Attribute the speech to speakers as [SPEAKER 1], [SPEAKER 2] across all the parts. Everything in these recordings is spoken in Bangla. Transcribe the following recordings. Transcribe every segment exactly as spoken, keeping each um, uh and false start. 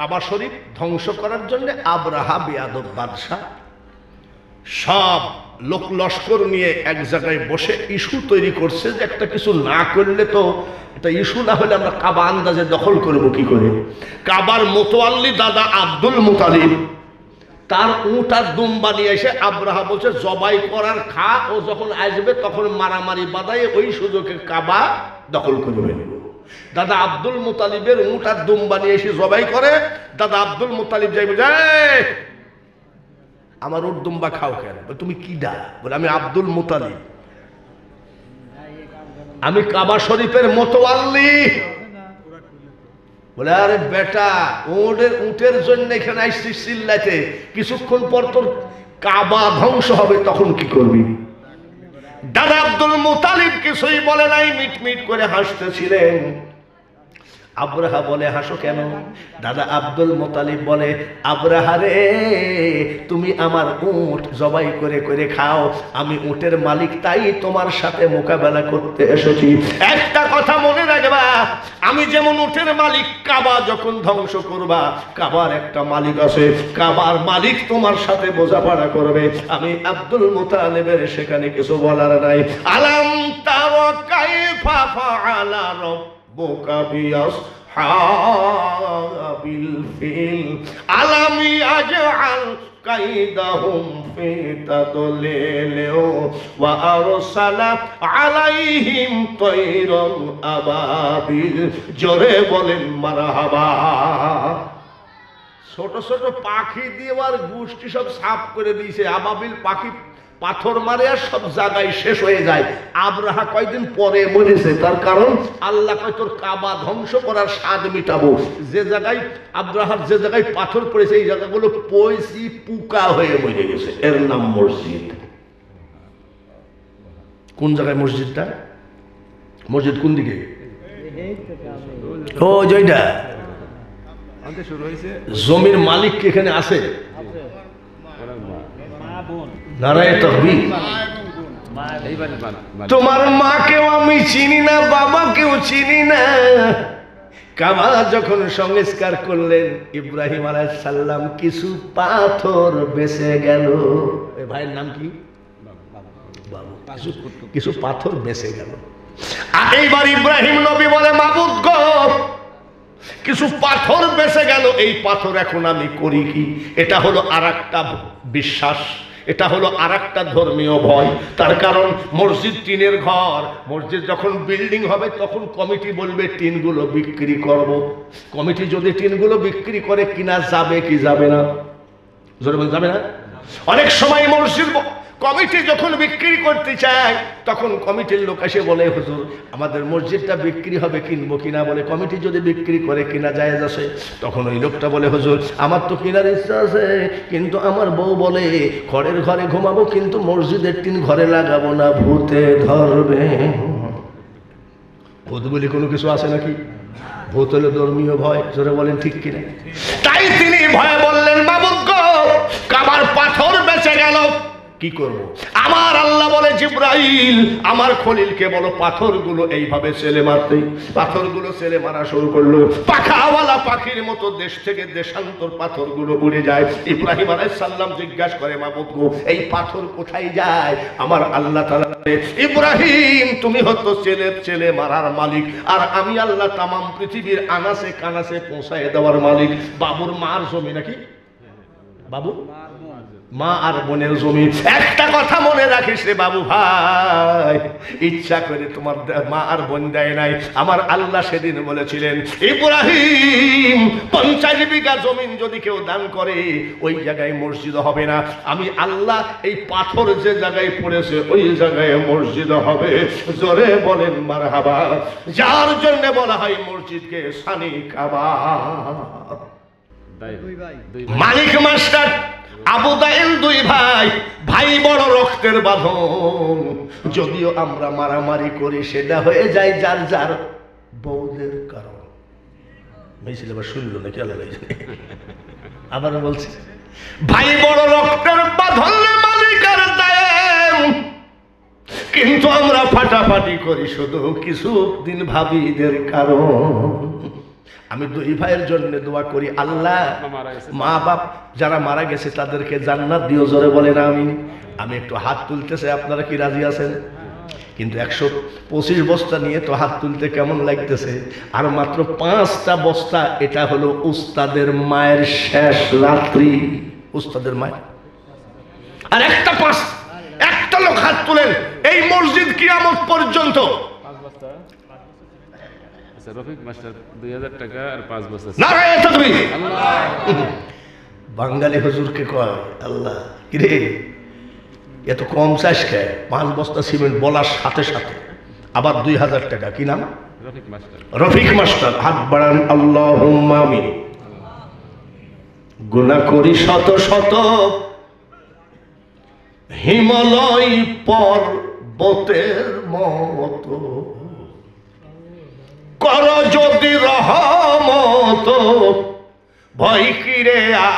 [SPEAKER 1] কাবা শরীফ ধ্বংস করার জন্য আবরাহা বেয়াদব বাদশাহ সব লোক লস্কর নিয়ে এক জায়গায় বসে ইস্যু তৈরি করছে যে একটা কিছু না করলে তো এটা ইস্যু না হলে আমরা কাবা আন্দাজে দখল করব কি করে। কাবার মোতোয়াল্লি দাদা আব্দুল মুতালিব তার উট আর দুম্বা নিয়ে এসে আবরাহা বলছে জবাই করার খা, ও যখন আসবে তখন মারামারি বাদায় ওই সুযোগে কাবা দখল করবে। দাদা আব্দুল মুতালিবের উট আর দুম্বা নিয়ে এসে জবাই করে। দাদা আব্দুল মুতালিব যাইবে যায় আমার উট দুম্বা খাও কেন? তুমি কি দা? বলে আমি আব্দুল মুতালিব, আমি কাবা শরীফের মোতোয়াল্লি। বলে আরে বেটা উটের উটের জন্য এখানে আসছিস চিল্লাইতে, কিছুক্ষণ পর তোর কাবা ধ্বংস হবে, তখন কি করবি? দাদা আব্দুল মুতালিব কিছুই বলে নাই, মিট মিট করে হাসতেছিলেন। আবরাহা বলে হাসো কেন? দাদা আব্দুল মুতালিব বলে আবরাহা রে, তুমি আমার উট জবাই করে করে খাও, আমি উটের মালিক, তাই তোমার সাথে মোকাবেলা করতে এসেছি। একটা কথা মনে রাখবা, আমি যেমন উটের মালিক, কাবা যখন ধ্বংস করবা কাবার একটা মালিক আছে, কাবার মালিক তোমার সাথে বোঝাপড়া করবে। আমি আব্দুল মুতালিবের সেখানে কিছু বলার নাই। আলাম তারা কাইফা ফাআলা রাব্বুকা বিআসহাবিল ফিল আলাম ইয়াজআল কাইদাহুম ফি তাদলিল ওয়া আরসালা আলাইহিম তায়রান আবাবিল। জোরে বলেন মারহাবা। ছোট ছোট পাখি দিয়ে আর গোষ্ঠী সব সাফ করে দিয়েছে। আবাবিল পাখি পাথর মারে আর সব জায়গায় শেষ হয়ে যায়। আবরাহা কয়দিন পরে মরেছে, তার কারণ আল্লাহ কয় তোর কাবা ধ্বংস করার স্বাদ মিটাবো। যে জায়গায় আবরাহার যে জায়গায় পাথর পড়েছে এই জায়গাগুলো পয়সি পুকা হয়ে মরে গেছে, এর নাম মসজিদ। কোন জায়গায় মসজিদটা? মসজিদ কোন দিকে? ও জয়টা জমির মালিক কি এখানে আছে? তোমার মাকেও আমি চিনি না, বাবাকেও চিনি না। কাবা যখন সংস্কার করলেন ইব্রাহিম আলাইহিস সালাম, কিছু পাথর বেঁচে গেল। এই ভাইয়ের নাম কি? বাবু। কিছু পাথর বেঁচে গেল। এইবার ইব্রাহিম নবী বলে মাবুদ গো, কিছু পাথর বেঁচে গেল, এই পাথর এখন আমি করি কি? এটা হলো আর একটা বিশ্বাস, এটা হলো আর একটা ধর্মীয় ভয়। তার কারণ মসজিদ টিনের ঘর, মসজিদ যখন বিল্ডিং হবে তখন কমিটি বলবে টিনগুলো বিক্রি করব। কমিটি যদি টিনগুলো বিক্রি করে কিনা যাবে কি যাবে না? জোরে বল যাবে না? অনেক সময় মসজিদ কমিটি যখন বিক্রি করতে চায় তখন কমিটির লোক এসে বলে হুজুর আমাদের মসজিদটা বিক্রি হবে, কিনবো কিনা? বলে কমিটি যদি বিক্রি করে কিনা জায়েজ আছে। তখন ওই লোকটা বলে হুজুর আমার তো কেনার ইচ্ছা আছে, কিন্তু আমার বউ বলে খড়ের ঘরে ঘুমাবো, কিন্তু মসজিদের টিন ঘরে লাগাবো না, ভূতে ধরবে। ভূত বলে কোনো কিছু আছে নাকি? ভূত হলো ধর্মীয় ভয়। জোরে বলেন ঠিক কিনা? তাই তিনি ভয়ে বললেন মাবুদ গো, কাবার পাথর বেঁচে গেল, কি করব? আমার আল্লাহ বলে জিবরাইল আমার খলিলকে বলো পাথরগুলো এইভাবে ছেলে মারতে। পাথরগুলো ছেলে মারা শুরু করলো, পাখাওয়ালা পাখির মতো দেশ থেকে দেশান্তর পাথরগুলো উড়ে যায়। ইব্রাহিম আলাইহিস সালাম জিজ্ঞাসা করে মাবুদ গো, এই পাথর কোথায় যায়? আমার আল্লাহ তাআলা বলে ইব্রাহিম তুমি হতো ছেলে ছেলে মারার মালিক, আর আমি আল্লাহ তামাম পৃথিবীর আনাসে কানাসে পৌঁছায় দেওয়ার মালিক। বাবুর মার জমি নাকি? বাবু মা আর বোনের জমি। একটা কথা মনে রাখিস রে বাবু ভাই, ইচ্ছা করে তোমার মা আর বোন দেয় নাই। আমার আল্লাহ সেদিন বলেছিলেন ইব্রাহিম পঞ্চাশ বিঘা জমিন যদি কেউ দান করে ওই জায়গায় মসজিদ হবে না, আমি আল্লাহ এই পাথর যে জায়গায় পড়েছে ওই জায়গায় মসজিদ হবে। জোরে বলেন মারহাবা। যার জন্য বলা হয় মসজিদকে সানি কাবা। মালিক মাস্টার আবু দাইল দুই ভাই, ভাই বড় রক্তের বাঁধন। যদিও আমরা মারামারি করি সেটা হয়ে যায় যার যার বউদের কারণ। মেয়েছিল আবার শুনল নাকি আলাদা? আবার বলছি ভাই বড় রক্তের বাঁধন, মালিকের দায়। কিন্তু আমরা ফাটাফাটি করি শুধু কিছু দিন ভাবিদের কারণ। আমি দুই ভাইয়ের জন্য দোয়া করি, আল্লাহ মা বাপ যারা মারা গেছে তাদেরকে জান্নাত দিও, জোরে বলেন আমিন। আমি একটু হাত তুলতেছে, আপনারা কি রাজি আছেন? কিন্তু একশো পঁচিশ বস্তা নিয়ে তো হাত তুলতে কেমন লাগতেছে, আর মাত্র পাঁচটা বস্তা, এটা হলো উস্তাদের মায়ের শেষ রাত্রি, উস্তাদের মায়ের। আর একটা পাঁচ একটা লোক হাত তুলেন, এই মসজিদ কিয়ামত পর্যন্ত
[SPEAKER 2] রফিক মাস্টার দুই হাজার টাকা আর পাঁচ বছর।
[SPEAKER 1] নারায়ে তাকবীর। বাঙালি হুজুরকে কয় আল্লাহ কিরে এত কম চাষ খায়, পাঁচ বস্তা সিমেন্ট বলার সাথে সাথে আবার দুই হাজার টাকা। কি নাম?
[SPEAKER 2] রফিক মাস্টার।
[SPEAKER 1] রফিক মাস্টার, হাত বাড়ান। আল্লাহুম্মা আমিন। গুনাহ করি শত শত, হিমালয় পর্বতের মতো, কর যদি রহমত, ভয় কিরে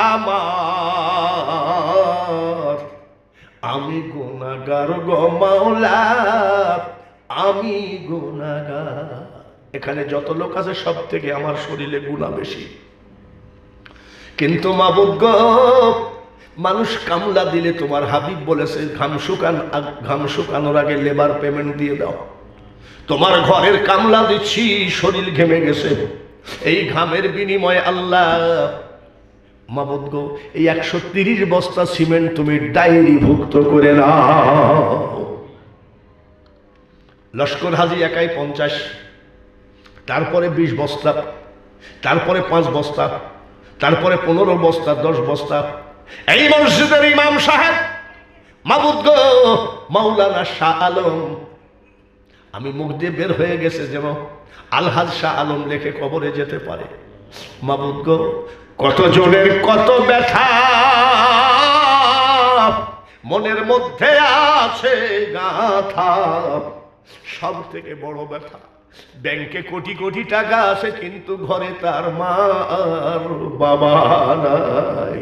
[SPEAKER 1] আমার, আমি গুনাহগার গো মাওলা, আমি গুনাহগার। এখানে যত লোক আছে সব থেকে আমার শরীরে গুনাহ বেশি, কিন্তু মাবুদ গো, মানুষ কামলা দিলে তোমার হাবিব বলেছে ঘাম শুকান ঘাম শুকানোর আগে লেবার পেমেন্ট দিয়ে দাও। তোমার ঘরের কামলা দিচ্ছি, শরীর ঘেমে গেছে, এই ঘামের বিনিময়ে আল্লাহ মাবুদ গো এই একশো তিরিশ বস্তা সিমেন্ট তুমি ডায়েরি ভুক্ত করে নাও। লস্কর হাজি একাই পঞ্চাশ, তারপরে বিশ বস্তা, তারপরে পাঁচ বস্তা, তারপরে পনেরো বস্তা, দশ বস্তা। এই মসজিদের ইমাম সাহেব মাবুদ গো মাওলানা শাহ আলম, আমি মুখ দিয়ে বের হয়ে গেছে যেন আলহাজ শাহ আলম লেখে কবরে যেতে পারে। মাবুদ গো কত জনের কত ব্যথা মনের মধ্যে আছে গাথা, সব থেকে বড় ব্যথা, ব্যাংকে কোটি কোটি টাকা আছে কিন্তু ঘরে তার মা আর বাবা নাই।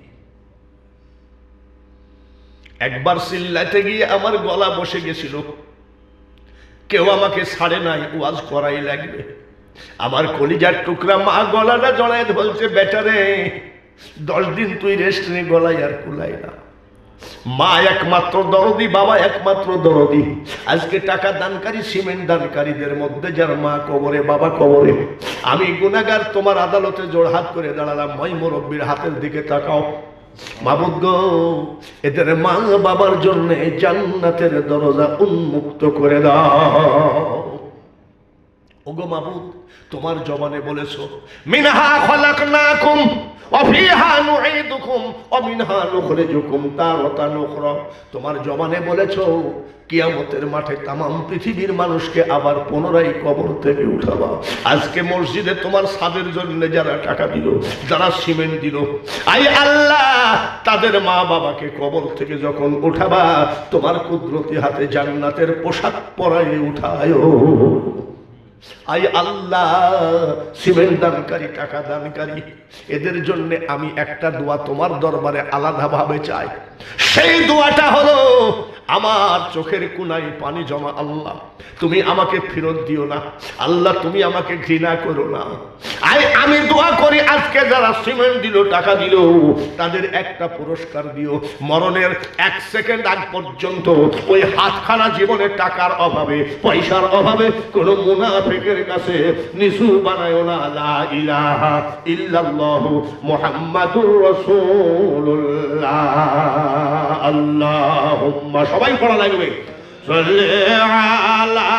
[SPEAKER 1] একবার চিল্লাতে গিয়ে আমার গলা বসে গেছিল, কেউ আমাকে ছাড়ে নাই, ওয়াজ করাই লাগবে। আমার কলিজার টুকরা মা গলাটা জড়ায় বলছে, বেটারে দশ দিন তুই রেস্ট নে, গলায় আর কুলাই না। মা একমাত্র দরদি, বাবা একমাত্র দরদি। আজকে টাকা দানকারী সিমেন্ট দানকারীদের মধ্যে যার মা কবরে, বাবা কবরে, আমি গুনাহগার তোমার আদালতে জোড়হাত করে দাঁড়ালাম। মই মুরব্বীর হাতের দিকে তাকাও। মাবুদ গো এদের মা বাবার জন্য জান্নাতের দরজা উন্মুক্ত করে দাও। ওগো মাবুদ, তোমার জবানে বলেছো মিনহা খলাকনাকুম ওয়া ফিহা নুঈদুকুম ওয়া মিনহা নুখরিজুকুম তারাতান উখরা। তোমার জবানে বলেছো কিয়ামতের মাঠে তামাম পৃথিবীর মানুষকে আবার পুনরায় কবর থেকে উঠাবা। আজকে মসজিদে তোমার ছাদের জন্য যারা টাকা দিল, যারা সিমেন্ট দিল, আই আল্লাহ তাদের মা বাবাকে কবর থেকে যখন উঠাবা, তোমার কুদরতি হাতে জান্নাতের পোশাক পরায় উঠায়ো। আই আল্লাহ সিমেন্ট দানকারী, টাকা দানকারী, এদের জন্য আমি একটা দোয়া তোমার দরবারে আলাদাভাবে চাই। সেই দোয়াটা হলো আমার চোখের কোনায় পানি জমা, আল্লাহ তুমি আমাকে ফেরত দিও না, আল্লাহ তুমি আমাকে ঘৃণা করো না। আই আমি দোয়া করি আজকে যারা সিমেন্ট দিল, টাকা দিল, তাদের একটা পুরস্কার দিও। মরণের এক সেকেন্ড আগ পর্যন্ত ওই হাতখানা জীবনে টাকার অভাবে, পয়সার অভাবে কোনো মুনাফিকের কাছে নিচু বানায়ো না। লা ইলাহা ইল্লাল্লাহু মুহাম্মাদুর রাসূলুল্লাহ। আল্লাহুম্মা, সবাই পড়া লাগবে, সাল্লি আলা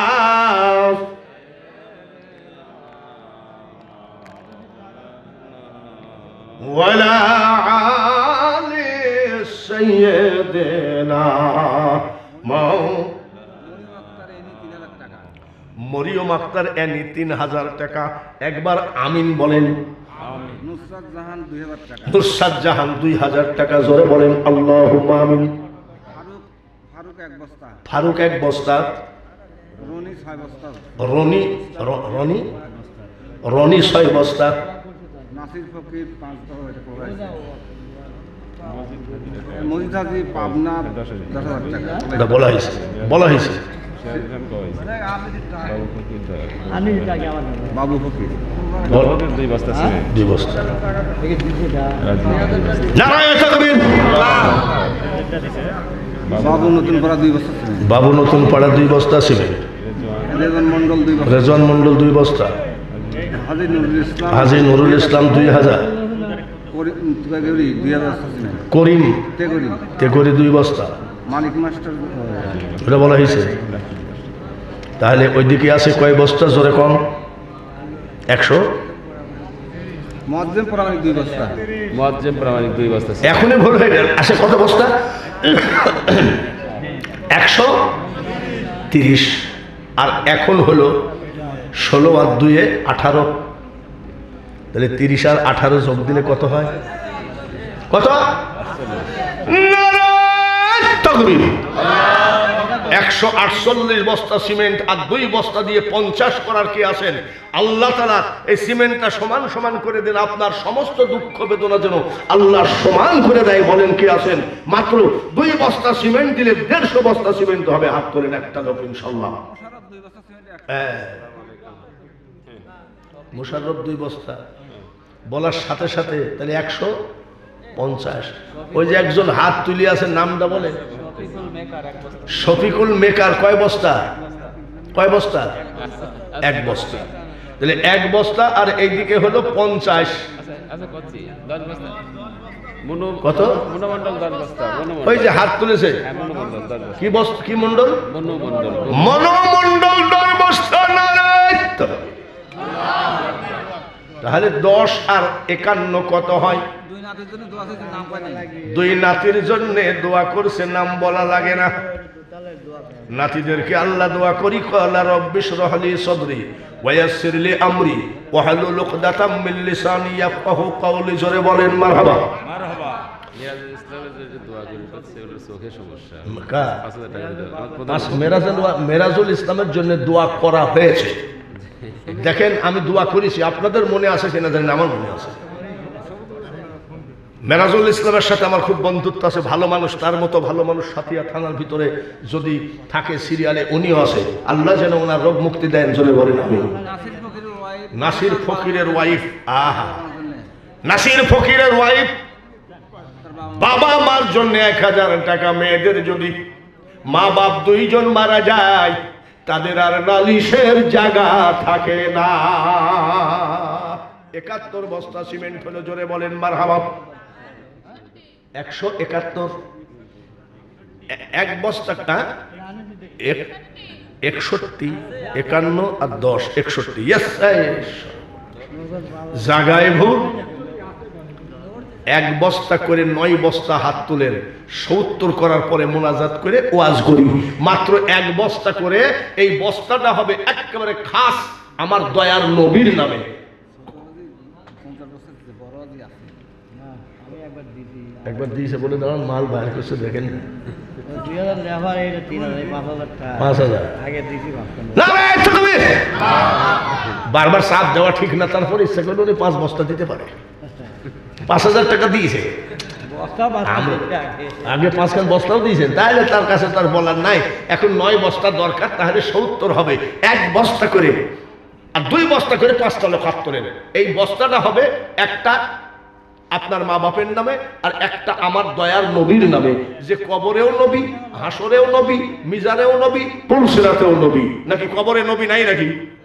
[SPEAKER 1] ওয়ালা আলি সাইয়্যিদিনা মাও। মরিয়ম আক্তার এনি তিন হাজার টাকা। একবার আমিন বলেন।
[SPEAKER 3] নুসরাত জাহান দুই হাজার টাকা।
[SPEAKER 1] নুসরাত জাহান দুই হাজার টাকা, জোরে বলেন আল্লাহুম্মা আমিন।
[SPEAKER 3] ফারুক ফারুক এক বস্তা।
[SPEAKER 1] ফারুক এক বস্তা।
[SPEAKER 3] রনি ছয় বস্তা।
[SPEAKER 1] রনি রনি রনি ছয় বস্তা।
[SPEAKER 3] নাসির ফকির পাঁচ বস্তা। মজিদ হাজি পাবনা দশ হাজার টাকা।
[SPEAKER 1] এটা বলা হয়েছে, বলা হয়েছে।
[SPEAKER 3] বাবু ফকির
[SPEAKER 2] রফিকের দুই বস্তা সিমেন্ট
[SPEAKER 1] দুই বস্তা।
[SPEAKER 2] রাজি
[SPEAKER 1] নারায়ণ তাকবীর।
[SPEAKER 3] বাবু নতুন পাড়া দুই বস্তা সিমেন্ট,
[SPEAKER 1] বাবু নতুন পাড়া দুই বস্তা সিমেন্ট।
[SPEAKER 3] রেজন মন্ডল দুই বস্তা,
[SPEAKER 1] রেজন মন্ডল দুই বস্তা।
[SPEAKER 3] হাজি নুরুল ইসলাম,
[SPEAKER 1] হাজি নুরুল ইসলাম দুই হাজার।
[SPEAKER 3] করি- তুগাগেউরি দুই হাজার বস্তা সিমেন্ট,
[SPEAKER 1] করিম
[SPEAKER 3] তেগরি
[SPEAKER 1] তেকরি দুই বস্তা।
[SPEAKER 3] মালিক মাস্টার
[SPEAKER 1] এটা বলা হয়েছে। তাহলে ওইদিকে আছে কয় বস্তা জোরে কম? একশো।
[SPEAKER 3] মজ্জেম প্রামাণিক দুই বস্তা,
[SPEAKER 2] মুয়াজ্জেম প্রামাণিক দুই বস্তা সিমেন্ট।
[SPEAKER 1] এখনই ভুল হয়ে গেল। আসে কত বস্তা? একশো তিরিশ। আর এখন হলো ষোলো আর দুয়ে আঠারো। তাহলে তিরিশ আর আঠারো যোগ দিলে কত হয়? কত? নারায়ণ তাকবীর। একশো আটচল্লিশ বস্তা সিমেন্ট আর দুই বস্তা দিয়ে পঞ্চাশ করার কি আছেন? আল্লাহ তাআলা এই সিমেন্টটা সমান সমান করে দেন, আপনার সমস্ত দুঃখ বেদনা যেন আল্লাহ সমান করে দেয়। বলেন কি আছেন? মাত্র দুই বস্তা সিমেন্ট দিলে দেড়শো বস্তা সিমেন্ট হবে। হাত করেন একটা লোক ইনশাল্লাহ।
[SPEAKER 3] মোশাররফ দুই বস্তা সিমেন্ট,
[SPEAKER 1] হ্যাঁ, মোশাররফ দুই বস্তা বলার সাথে সাথে তাহলে একশো পঞ্চাশ। ওই যে একজন হাত তুলি আছে, নামটা বলে শফিকুল মেকার, কয় বস্তা? কয় বস্তা? এক বস্তা। তাহলে এক বস্তা আর এইদিকে হলো পঞ্চাশ।
[SPEAKER 2] আচ্ছা আচ্ছা করছি দশ বস্তা মনো
[SPEAKER 1] কত?
[SPEAKER 2] মনোমণ্ডল দশ বস্তা মনোমণ্ডল।
[SPEAKER 1] ওই যে হাত তুলেছে
[SPEAKER 2] হ্যাঁ মনোমণ্ডল দশ বস্তা
[SPEAKER 1] কি বস্তা? কি মন্ডল?
[SPEAKER 2] মনোমণ্ডল
[SPEAKER 1] মনোমণ্ডল দশ বস্তা। নারায়ণ। তাহলে দশ আর একান্ন কত হয়?
[SPEAKER 3] দুই নাতির জন্য দোয়া আছে, নাম পাই নাই।
[SPEAKER 1] দুই নাতির জন্য দোয়া করছে, নাম বলা লাগে না। নাতিদেরকে আল্লাহ দোয়া করি, ক্বালা রাব্বি ইশরাহ লি সাদরি ওয়া ইয়াসসির লি আমরি ওয়াহলুল উকদাতাম মিন লিসানি ইয়াফকাহু কওলি। জোরে বলেন মারহাবা।
[SPEAKER 2] মিরাজুল ইসলামের যে দোয়া করি করছে ওর চোখে সমস্যা।
[SPEAKER 1] কা?
[SPEAKER 2] পাঁচ হাজার টাকা দিতে হবে। আমার প্রধান
[SPEAKER 1] পাঁচ মেরাজুল মেরাজুল ইসলামের জন্য দোয়া করা হয়েছে। দেখেন আমি দোয়া করেছি, আপনাদের মনে আছে কিনা জানি না, আমার মনে আছে। মেরাজুল ইসলামের সাথে আমার খুব বন্ধুত্ব আছে, ভালো মানুষ। তার মতো ভালো মানুষ সাথিয়া থানার ভিতরে যদি থাকে সিরিয়ালে উনিও আছে। আল্লাহ যেন ওনার রোগ মুক্তি দেন। জোরে বলেন আমি।
[SPEAKER 3] নাসির ফকিরের ওয়াইফ,
[SPEAKER 1] নাসির ফকিরের ওয়াইফ। আহা,
[SPEAKER 3] আমার জন্য
[SPEAKER 1] নাসির ফকিরের ওয়াইফ
[SPEAKER 3] তার বাবা
[SPEAKER 1] বাবা মার জন্য এক হাজার টাকা। মেয়েদের যদি মা বাপ দুইজন মারা যায় তাদের আর নালিশের জায়গা থাকে না। একাত্তর বস্তা সিমেন্ট হলো। জোরে বলেন মারহাবা। একশো একাত্তর। এ- এক বস্তাটা এক- একষট্টি, একান্ন আর দশ একষট্টি। ইয়েস, জাগায় ভুল। এক বস্তা করে নয় বস্তা হাত তুলেন, সত্তর করার পরে মোনাজাত করে ওয়াজ করি। মাত্র এক বস্তা করে, এই বস্তাটা হবে একেবারে খাস আমার দয়ার নবীর নামে।
[SPEAKER 3] পঞ্চাশ বছর যে বড় যে আছে,
[SPEAKER 1] একবার দিয়েছে বলে দাঁড়ান, মাল বাইর করছে দেখেন।
[SPEAKER 4] দুই হাজার লেবার এটা তিন হাজার পাঁচ হাজার টাকা
[SPEAKER 1] পাঁচ হাজার
[SPEAKER 4] আগে দিয়েছি ভাবতাম
[SPEAKER 1] নারায়ণ তাকবীর। বারবার চাপ দেওয়া ঠিক না, তারপর ইচ্ছা করলে উনি পাঁচ বস্তা দিতে পারে। পাঁচ হাজার টাকা দিয়েছে,
[SPEAKER 4] বস্তা
[SPEAKER 1] আমরা-
[SPEAKER 4] বাঁচতে আগে
[SPEAKER 1] আগে পাঁচখান বস্তাও দিয়েছেন, তাহলে তার কাছে তার বলার নাই। এখন নয় বস্তা দরকার, তাহলে সত্তর হবে। এক বস্তা করে আর দুই বস্তা করে পাঁচটা লোক হাত তোলেন। এই বস্তাটা হবে একটা আপনার মা বাপের নামে আর একটা আমার দয়ার নবীর নামে, যে কবরেও নবী, হাসরেও নবী, মিজানেও নবী, পুলসিরাতেও নবী। নাকি কবরে নবী নাই নাকি?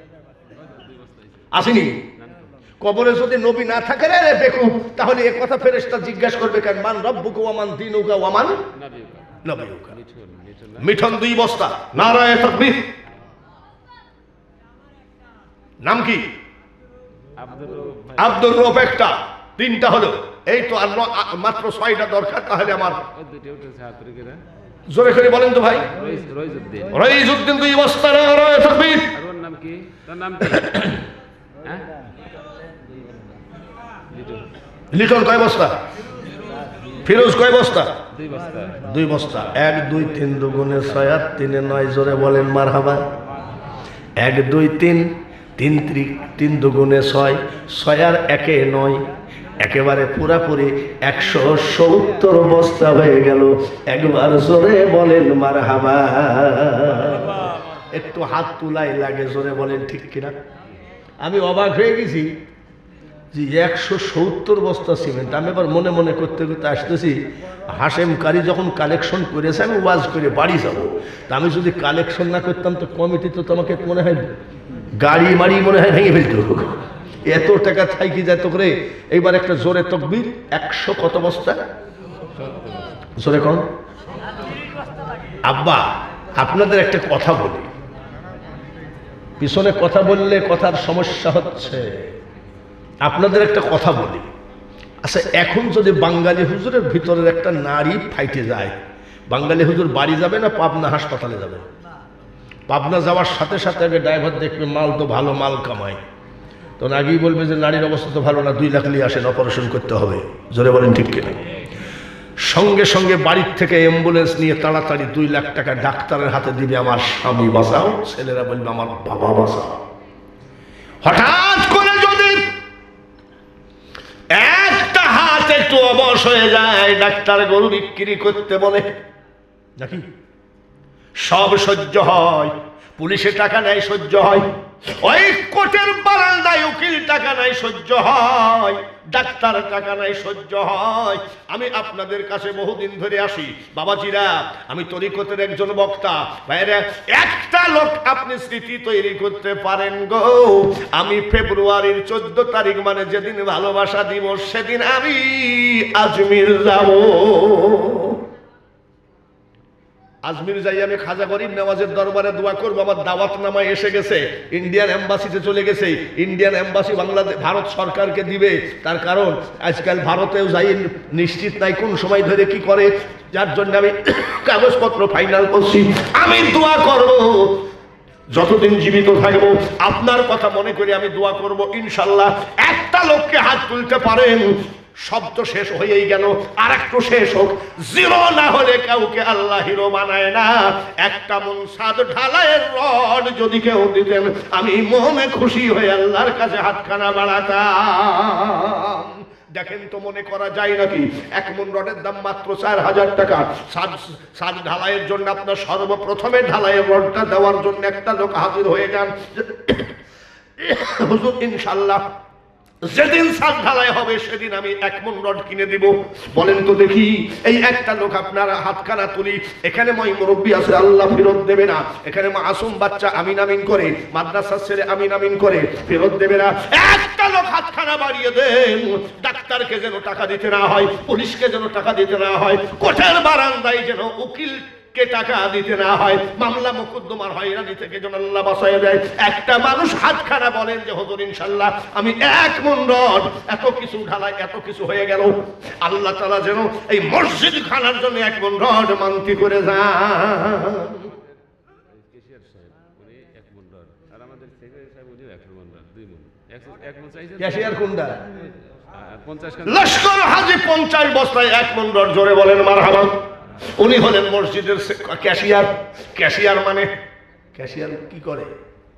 [SPEAKER 1] আসেনি? কবরে যদি নবী না থাকে রে বেকুব, তাহলে এ কথা ফেরেশতা জিজ্ঞাসা করবে কেন? মান রব্বুকা ওয়া মান দীনুকা ওয়া মান
[SPEAKER 2] নাবিউকা
[SPEAKER 1] নবিয়ুকা।
[SPEAKER 2] মিঠুন মিঠুন না?
[SPEAKER 1] মিঠন দুই বস্তা। নারায়ে তাকবীর। নাম কি?
[SPEAKER 2] আব্দুর রউফ ভাই।
[SPEAKER 1] আব্দুর রউফ একটা। তিনটা হলো। এই তো আর ন- আ- মাত্র ছয়টা দরকার। তাহলে আমার
[SPEAKER 2] ওই দুটো উঠেছে হাত রেখে না?
[SPEAKER 1] জোরে করে বলেন তো ভাই।
[SPEAKER 2] রইজ- রইজউদ্দিন।
[SPEAKER 1] রইজউদ্দিন দুই বস্তা। নারায়ে তাকবীর।
[SPEAKER 2] আর ওর নাম কি? তার নাম কি? হ্যাঁ? লিটন।
[SPEAKER 1] লিটন কয় বস্তা? ফিরোজ কয় বস্তা?
[SPEAKER 2] দুই বস্তা।
[SPEAKER 1] দুই বস্তা। এক দুই তিন দুগুণে ছয় আর তিনে নয়। জোরে বলেন মারহাবা। এক দুই তিন, তিন ত্রিক তিন দুগুণে ছয়, ছয় আর একে নয়, একেবারে পুরাপুরি একশো সত্তর বস্তা হয়ে গেল। একবার জোরে বলেন মারহাবা। একটু হাত তুলাই লাগে, জোরে বলেন ঠিক কিনা? আমি অবাক হয়ে গেছি যে একশো সত্তর বস্তা সিমেন্ট। আমি এবার মনে মনে করতে করতে আসতেছি, হাশেম কারি যখন কালেকশন করেছে আমি ওয়াজ করে বাড়ি যাব, তা আমি যদি কালেকশন না করতাম তো কমিটি তো তোমাকে মনে হয় গাড়ি মারি মনে হয় ভেঙে ফেলতো। এত টাকা থাইকি যেত করে। এইবার একটা জোরে তকবীর, একশো কত বস্তা জোরে কম। আব্বা আপনাদের একটা কথা বলি, পিছনে কথা বললে কথার সমস্যা হচ্ছে। আপনাদের একটা কথা বলি, আচ্ছা এখন যদি বাঙালি হুজুরের ভিতরের একটা নারী ফাইটে যায়, বাঙালি হুজুর বাড়ি যাবে না পাবনা হাসপাতালে যাবে? পাবনা যাওয়ার সাথে সাথে আগে ড্রাইভার দেখবে মাল তো ভালো মাল কামায়, তখন আগেই বলবে যে নারীর অবস্থা তো ভালো না, দুই লাখ নিয়ে আসেন অপারেশন করতে হবে। জোরে বলেন ঠিক কিনা? সঙ্গে সঙ্গে বাড়ির থেকে অ্যাম্বুলেন্স নিয়ে তাড়াতাড়ি দুই লাখ টাকা ডাক্তারের হাতে দিবে, আমার স্বামী বাঁচাও, ছেলেরা বলবে আমার বাবা বাঁচাও। হঠাৎ করে যদি একটা হাত একটু অবশ হয়ে যায়, ডাক্তার গরু বিক্রি করতে বলে নাকি? সব সহ্য হয়, পুলিশে টাকা নেয় সহ্য হয়, ওই কোর্টের বারান্দায় উকিল টাকা নাই সহ্য হয়, ডাক্তার টাকা নাই সহ্য হয়। আমি আপনাদের কাছে বহুদিন ধরে আসি বাবাজিরা, আমি তরিকতের একজন বক্তা ভাইরা, একটা লোক আপনি স্মৃতি তৈরি করতে পারেন গো, আমি ফেব্রুয়ারির চোদ্দ তারিখ মানে যেদিন ভালোবাসা দিবস সেদিন আমি আজমির যাব। আজমির যাই আমি খাজা গরিব নেওয়াজের দরবারে দোয়া করবো, আমার দাওয়াত নামায় এসে গেছে, ইন্ডিয়ান এম্বাসিতে চলে গেছে, ইন্ডিয়ান এম্বাসি বাংলাদেশ ভারত সরকারকে দিবে। তার কারণ আজকাল ভারতেও যাই নিশ্চিত নাই কোন সময় ধরে কি করে, যার জন্য আমি কাগজপত্র ফাইনাল করছি। আমি দোয়া করব যতদিন জীবিত থাকবো আপনার কথা মনে করে আমি দোয়া করব ইনশাল্লাহ। একটা লোককে হাত তুলতে পারেন, শব্দ শেষ হয়েই গেল, আর একটু শেষ হোক। জিরো না হলে কাউকে আল্লাহ হিরো বানায় না। একটা মন সাদ ঢালাইয়ের রড যদি কেউ দিতেন, আমি মনে খুশি হয়ে আল্লাহর কাছে হাতখানা বাড়াতাম। দেখেন তো মনে করা যায় নাকি? এক মন রডের দাম মাত্র চার হাজার টাকা। সাদ সাদ ঢালাইয়ের জন্য আপনার সর্বপ্রথমে ঢালাইয়ের রডটা দেওয়ার জন্য একটা লোক হাজির হয়ে যান, হুজুর ইনশাল্লাহ যেদিন সাত ঢালাই হবে সেদিন আমি এক মন রড কিনে দিব। বলেন তো দেখি, এই একটা লোক আপনার হাতখানা তুলি। এখানে মই মুরব্বী আছে, আল্লাহ ফেরত দেবে না। এখানে মাসুম বাচ্চা আমিন আমিন করে, মাদ্রাসার ছেলে আমিন আমিন করে, ফেরত দেবে না। একটা লোক হাতখানা বাড়িয়ে দেন, ডাক্তারকে যেন টাকা দিতে না হয়, পুলিশকে যেন টাকা দিতে না হয়, কোর্টের বারান্দায় যেন উকিল কে টাকা দিতে না হয়, মামলা মুকদ্দমার হয়রানি থেকে যেন আল্লাহ বাঁচায় দেয়। একটা মানুষ হাতখানা বলেন যে হুজুর ইনশাআল্লাহ আমি এক মন রড, এত কিছু ঢালাই এত কিছু হয়ে গেল, আল্লাহ তাআলা যেন এই মসজিদ খানার জন্য এক মন রড মানতি করে যান।
[SPEAKER 2] কেশিয়ার সাহেব উনি এক মন রড, আর আমাদের সেক্রেটারি সাহেব উনি এক মন রড, দুই মন, এক মন চাইছেন।
[SPEAKER 1] ক্যাশিয়ার কোনটা?
[SPEAKER 2] পঞ্চাশ
[SPEAKER 1] লস্কর হাজি পঞ্চাশ বস্তায় এক মন রড, জোরে বলেন মারহাবা। উনি হলেন মসজিদের ক্যাশিয়ার। ক্যাশিয়ার মানে ক্যাশিয়ার কি করে?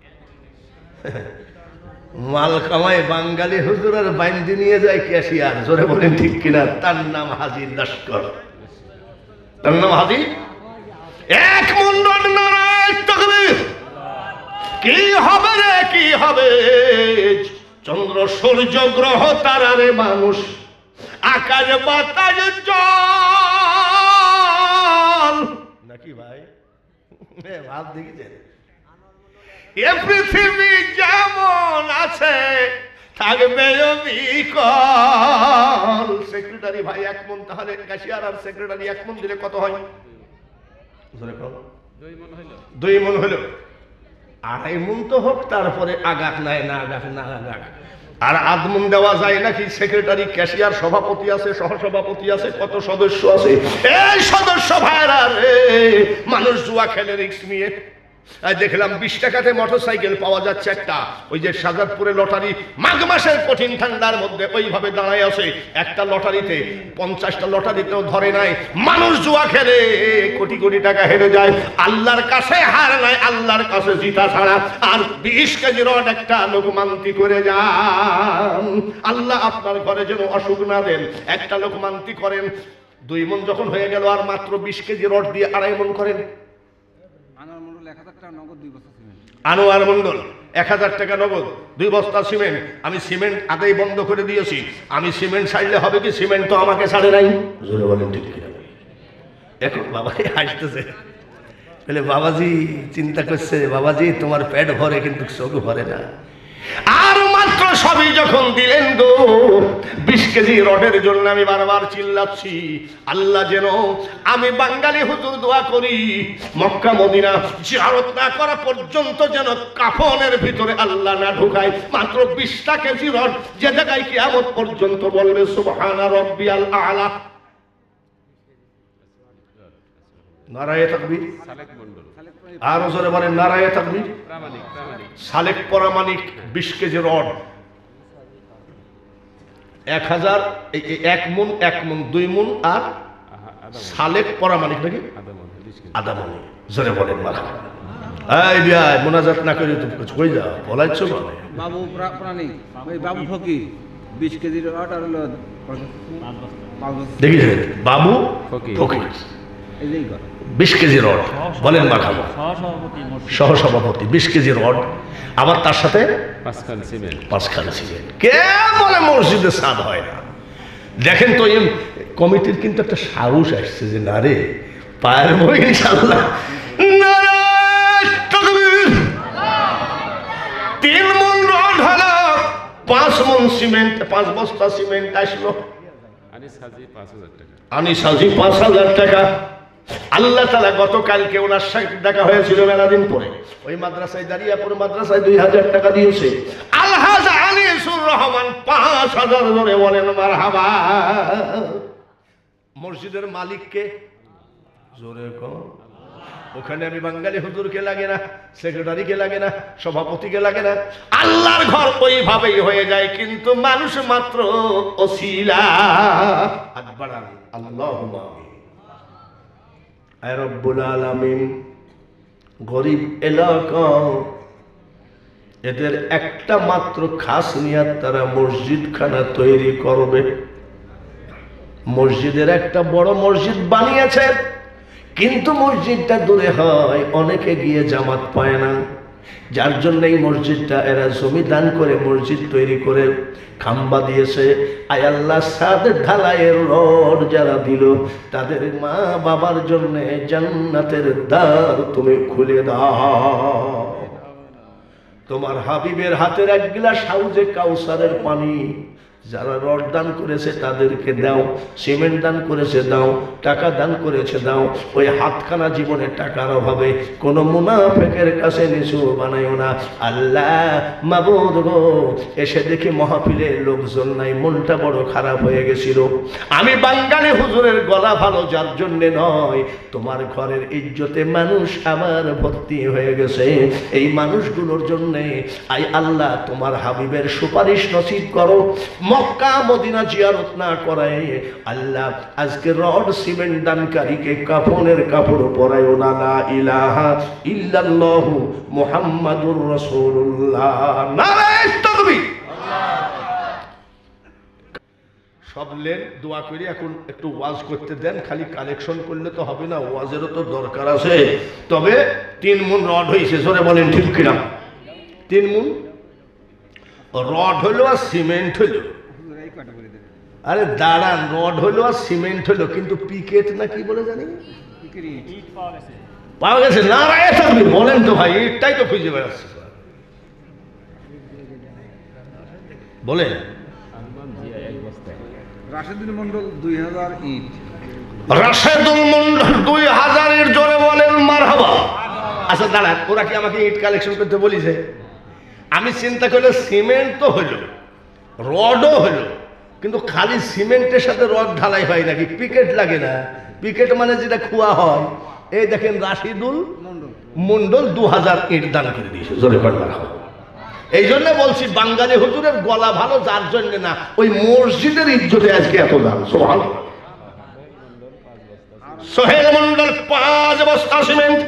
[SPEAKER 1] মাল কামায় বাঙালি হুজুর আর বাইন্দি নিয়ে যায় ক্যাশিয়ার। জোরে বলেন ঠিক কিনা? তার নাম হাজি লস্কর, তার নাম হাজি। এক মন রড নারায় তাকবীর। কি হবে রে কি হবে? চন্দ্র সূর্য গ্রহ তারারে মানুষ, আকাশ বাতাস জল নাকি ভাই? ভাব দেখেছেন? এ পৃথিবী যেমন আছে থাকবে বিকল। সেক্রেটারি ভাই এক মন, তাহলে ক্যাশিয়ার আর সেক্রেটারি এক মন দিলে কত হয়?
[SPEAKER 2] দুই মন হইল,
[SPEAKER 1] দুই মন হলো। আড়াই মন তো হোক, তারপরে আগাক নাই না আগাক না আগাক। আর আদমন দেওয়া যায় নাকি? সেক্রেটারি, ক্যাশিয়ার, সভাপতি আছে, সহসভাপতি আছে, কত সদস্য আছে। এই সদস্য ভাইরা রে, মানুষ জুয়া খেলে রিস্ক নিয়ে। দেখলাম বিশ টাকাতে মোটর সাইকেল পাওয়া যাচ্ছে একটা, ওই যে সাজাদপুরে লটারি মাঘ মাসের কঠিন ঠান্ডার মধ্যে ওইভাবে দাঁড়ায় আছে একটা লটারিতে, পঞ্চাশটা লটারিতেও ধরে নাই। মানুষ জুয়া খেলে কোটি কোটি টাকা হেরে যায়। আল্লাহর কাছে হার নাই, আল্লাহর কাছে জিতা ছাড়া। আর বিশ কেজি রড একটা লোক মান্তি করে যান, আল্লাহ আপনার ঘরে যেন অসুখ না দেন। একটা লোক মান্তি করেন, দুই মন যখন হয়ে গেল আর মাত্র বিশ কেজি রড দিয়ে আড়াই মন করেন, আনোয়ার মণ্ডল এক হাজার টাকা নগদ, দুই বস্তা সিমেন্ট। আমি সিমেন্ট আদায় বন্ধ করে দিয়েছি। আমি সিমেন্ট ছাড়লে হবে কি? সিমেন্ট তো আমাকে ছাড়ে নাই। জোরে বলেন ঠিক কিনা? এখন বাবাই হাসতেছে, বলে বাবাজি চিন্তা করছে, বাবাজি তোমার পেট ভরে কিন্তু চোখ ভরে না। আর মাত্র সবই যখন দিলেন গো, বিশ কেজি রডের জন্য আমি বারবার চিল্লাচ্ছি, আল্লাহ যেন আমি বাঙালি হুজুর দোয়া করি মক্কা মদিনা জিয়ারত না করা পর্যন্ত যেন কাফনের ভিতরে আল্লাহ না ঢুকায়। মাত্র বিশটা কেজি রড, যে জায়গায় কিয়ামত পর্যন্ত বলবে সুবহানা রাব্বিয়াল আলা। নারায়ে তাকবীর।
[SPEAKER 2] সালেক মণ্ডল
[SPEAKER 1] আর জোরে বলেন নারায়ে তাকবীর।
[SPEAKER 2] প্রামাণিক প্রামাণিক
[SPEAKER 1] সালেক পরামানিক বিশ কেজি রড, এক হাজার এক মুন এক মুন দুই মুন আর সালেক পরামানিক নাকি
[SPEAKER 2] আদা মন বিশ কেজি
[SPEAKER 1] আদা মনে। জোরে বলেন মারহাবা। এই বিয়া মোনাজাত না করে তুমি কিছু কই যাও, বলাইছো বলে
[SPEAKER 3] বাবু প্রা- প্রাণিক ওই বাবু ফকির বিশ কেজির অর্ডার হলো পাঁচ বছর।
[SPEAKER 1] দেখিছেন বাবু
[SPEAKER 2] ফকির।
[SPEAKER 1] ফকির
[SPEAKER 3] এই যেই ঘর
[SPEAKER 1] বিশ কেজি রড, বলেন মারহাবা।
[SPEAKER 4] সহসভাপতি মসজিদ।
[SPEAKER 1] সহসভাপতি বিশ কেজি রড, আবার তার সাথে
[SPEAKER 2] পাঁচখান সিমেন্ট
[SPEAKER 1] পাঁচখান ছিলেন। কে বলে মসজিদে সাদ হয় না? দেখেন তো এই কমিটির কিন্তু একটা সাহস আসছে যে না রে পায়ের বই ইনশাআল্লাহ। নারায়ে তাকবীর। তিন মন রড হলো, পাঁচ মন সিমেন্ট, পাঁচ বস্তা সিমেন্ট আসলো।
[SPEAKER 2] আনিস হাজি পাঁচ হাজার টাকা
[SPEAKER 1] আমি সাজি পাঁচ হাজার টাকা। আল্লাহ তাআলা গতকালকে ওনার সাথে দেখা হয়েছিল মেলা দিন পরে, ওই মাদ্রাসায় দাঁড়িয়াপুর মাদ্রাসায় দুই হাজার টাকা দিয়েছে। আলহাজ আনিসুর রহমান পাঁচ হাজার ধরে বলেন মারহাবা। মসজিদের মালিককে জোরে কম। ওখানে আমি বাঙালি হুজুরকে লাগে না, সেক্রেটারিকে লাগে না, সভাপতিকে লাগে না। আল্লাহর ঘর ওইভাবেই হয়ে যায়, কিন্তু মানুষ মাত্র ওসিলা। হাত বাড়ান, আল্লাহুম্মা আমিন। আয় রব্বুল আলামিন, গরিব এলাকা এদের একটা মাত্র খাস নিয়াত, তারা মসজিদখানা তৈরি করবে। মসজিদের একটা বড় মসজিদ বানিয়েছে, কিন্তু মসজিদটা দূরে হয়, অনেকে গিয়ে জামাত পায় না। যার জন্য এই মসজিদটা এরা জমি দান করে মসজিদ তৈরি করে খাম্বা দিয়েছে। আয় আল্লাহ, সাদের ঢালাইয়ের রড যারা দিল তাদের মা বাবার জন্য জান্নাতের দ্বার তুমি খুলে দাও। তোমার হাবিবের হাতের এক গ্লাস হাউজে কাউসারের পানি যারা রড দান করেছে তাদেরকে দাও, সিমেন্ট দান করেছে দাও, টাকা দান করেছে দাও। ওই হাতখানা জীবনে টাকার অভাবে কোনো মুনাফেকের কাছে নিচু বানাইও না। আল্লাহ মাবুদ গো, এসে দেখি মাহফিলে লোকজন নাই, মনটা বড় খারাপ হয়ে গেছিল। আমি বাঙালি হুজুরের গলা ভালো যার জন্যে নয়, তোমার ঘরের ইজ্জতে মানুষ আমার ভর্তি হয়ে গেছে। এই মানুষগুলোর জন্যে আই আল্লাহ তোমার হাবিবের সুপারিশ নসিব করো। মক্কা মদিনা জিয়ারত না করায় আল্লাহ আজকে রড সিমেন্ট দানকারীকে কাফনের কাপড় পরায়ও না। লা ইলাহা ইল্লাল্লাহু মুহাম্মাদুর রাসূলুল্লাহ। নারায়ে তাকবীর। সব লেন দোয়া করি, এখন একটু ওয়াজ করতে দেন। খালি কালেকশন করলে তো হবে না, ওয়াজেরও তো দরকার আছে। তবে তিন মুন রড হয়েছে, জোরে বলেন ঠিক কিনা? তিন মুন রড হলো আর সিমেন্ট হলো।
[SPEAKER 3] এই কটা করে দেবে
[SPEAKER 1] আরে দাঁড়ান, রড হলো আর সিমেন্ট হলো, কিন্তু পিকেট না কি বলে জানি
[SPEAKER 3] বিক্রি
[SPEAKER 1] পাওয়া গেছে। নারায়ে তাকবীর বলেন তো ভাই, এটাই তো খুঁজে বেড়াচ্ছে। বলেন
[SPEAKER 2] আলমান জিয়া এক বস্তা
[SPEAKER 3] রাশেদুল মন্ডল দুই হাজার ইট
[SPEAKER 1] রাশেদুল মন্ডল দুই হাজারের জোরে বলেন মারহাবা। আচ্ছা দাঁড়ান, ওরা কি আমাকে ইট কালেকশন করতে বলিছে? আমি চিন্তা করলে সিমেন্ট তো হলো, রডও হলো, কিন্তু খালি সিমেন্টের সাথে রড ঢালাই হয় নাকি? পিকেট লাগে না? পিকেট মানে যেটা খুয়া হয়। এই দেখেন রাশিদুল
[SPEAKER 3] মন্ডল
[SPEAKER 1] মন্ডল দু হাজার ইট দান করে দিয়েছে, জোরে বলেন মারহাবা। এই জন্য বলছি বাঙালি হুজুরের গলা ভালো যার জন্য না, ওই মসজিদের ইজ্জতে আজকে এত দাম। সুবহানাল্লাহ। সোহেল মন্ডল পাঁচ বস্তা সিমেন্ট,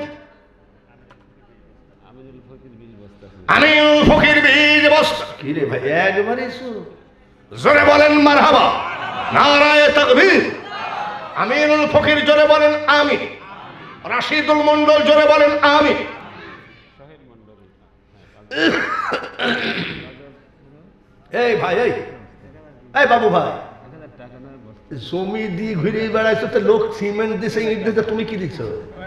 [SPEAKER 2] আমিনুল ফকির বিশ বস্তা
[SPEAKER 1] আমিনুল ফকির বিশ বস্তা। কি রে ভাই, একবারই জোরে বলেন মারহাবা। নারায়ে তাকবীর। আমিনুল ফকির জোরে বলেন আমিন। রাশিদুল মন্ডল জোরে বলেন আমিন। এই ভাই, এই এই বাবু ভাই, জমি দিয়ে ঘুরে বেড়াইছো তো, লোক সিমেন্ট দিছে, ইট দিছে, তুমি কি দিচ্ছ?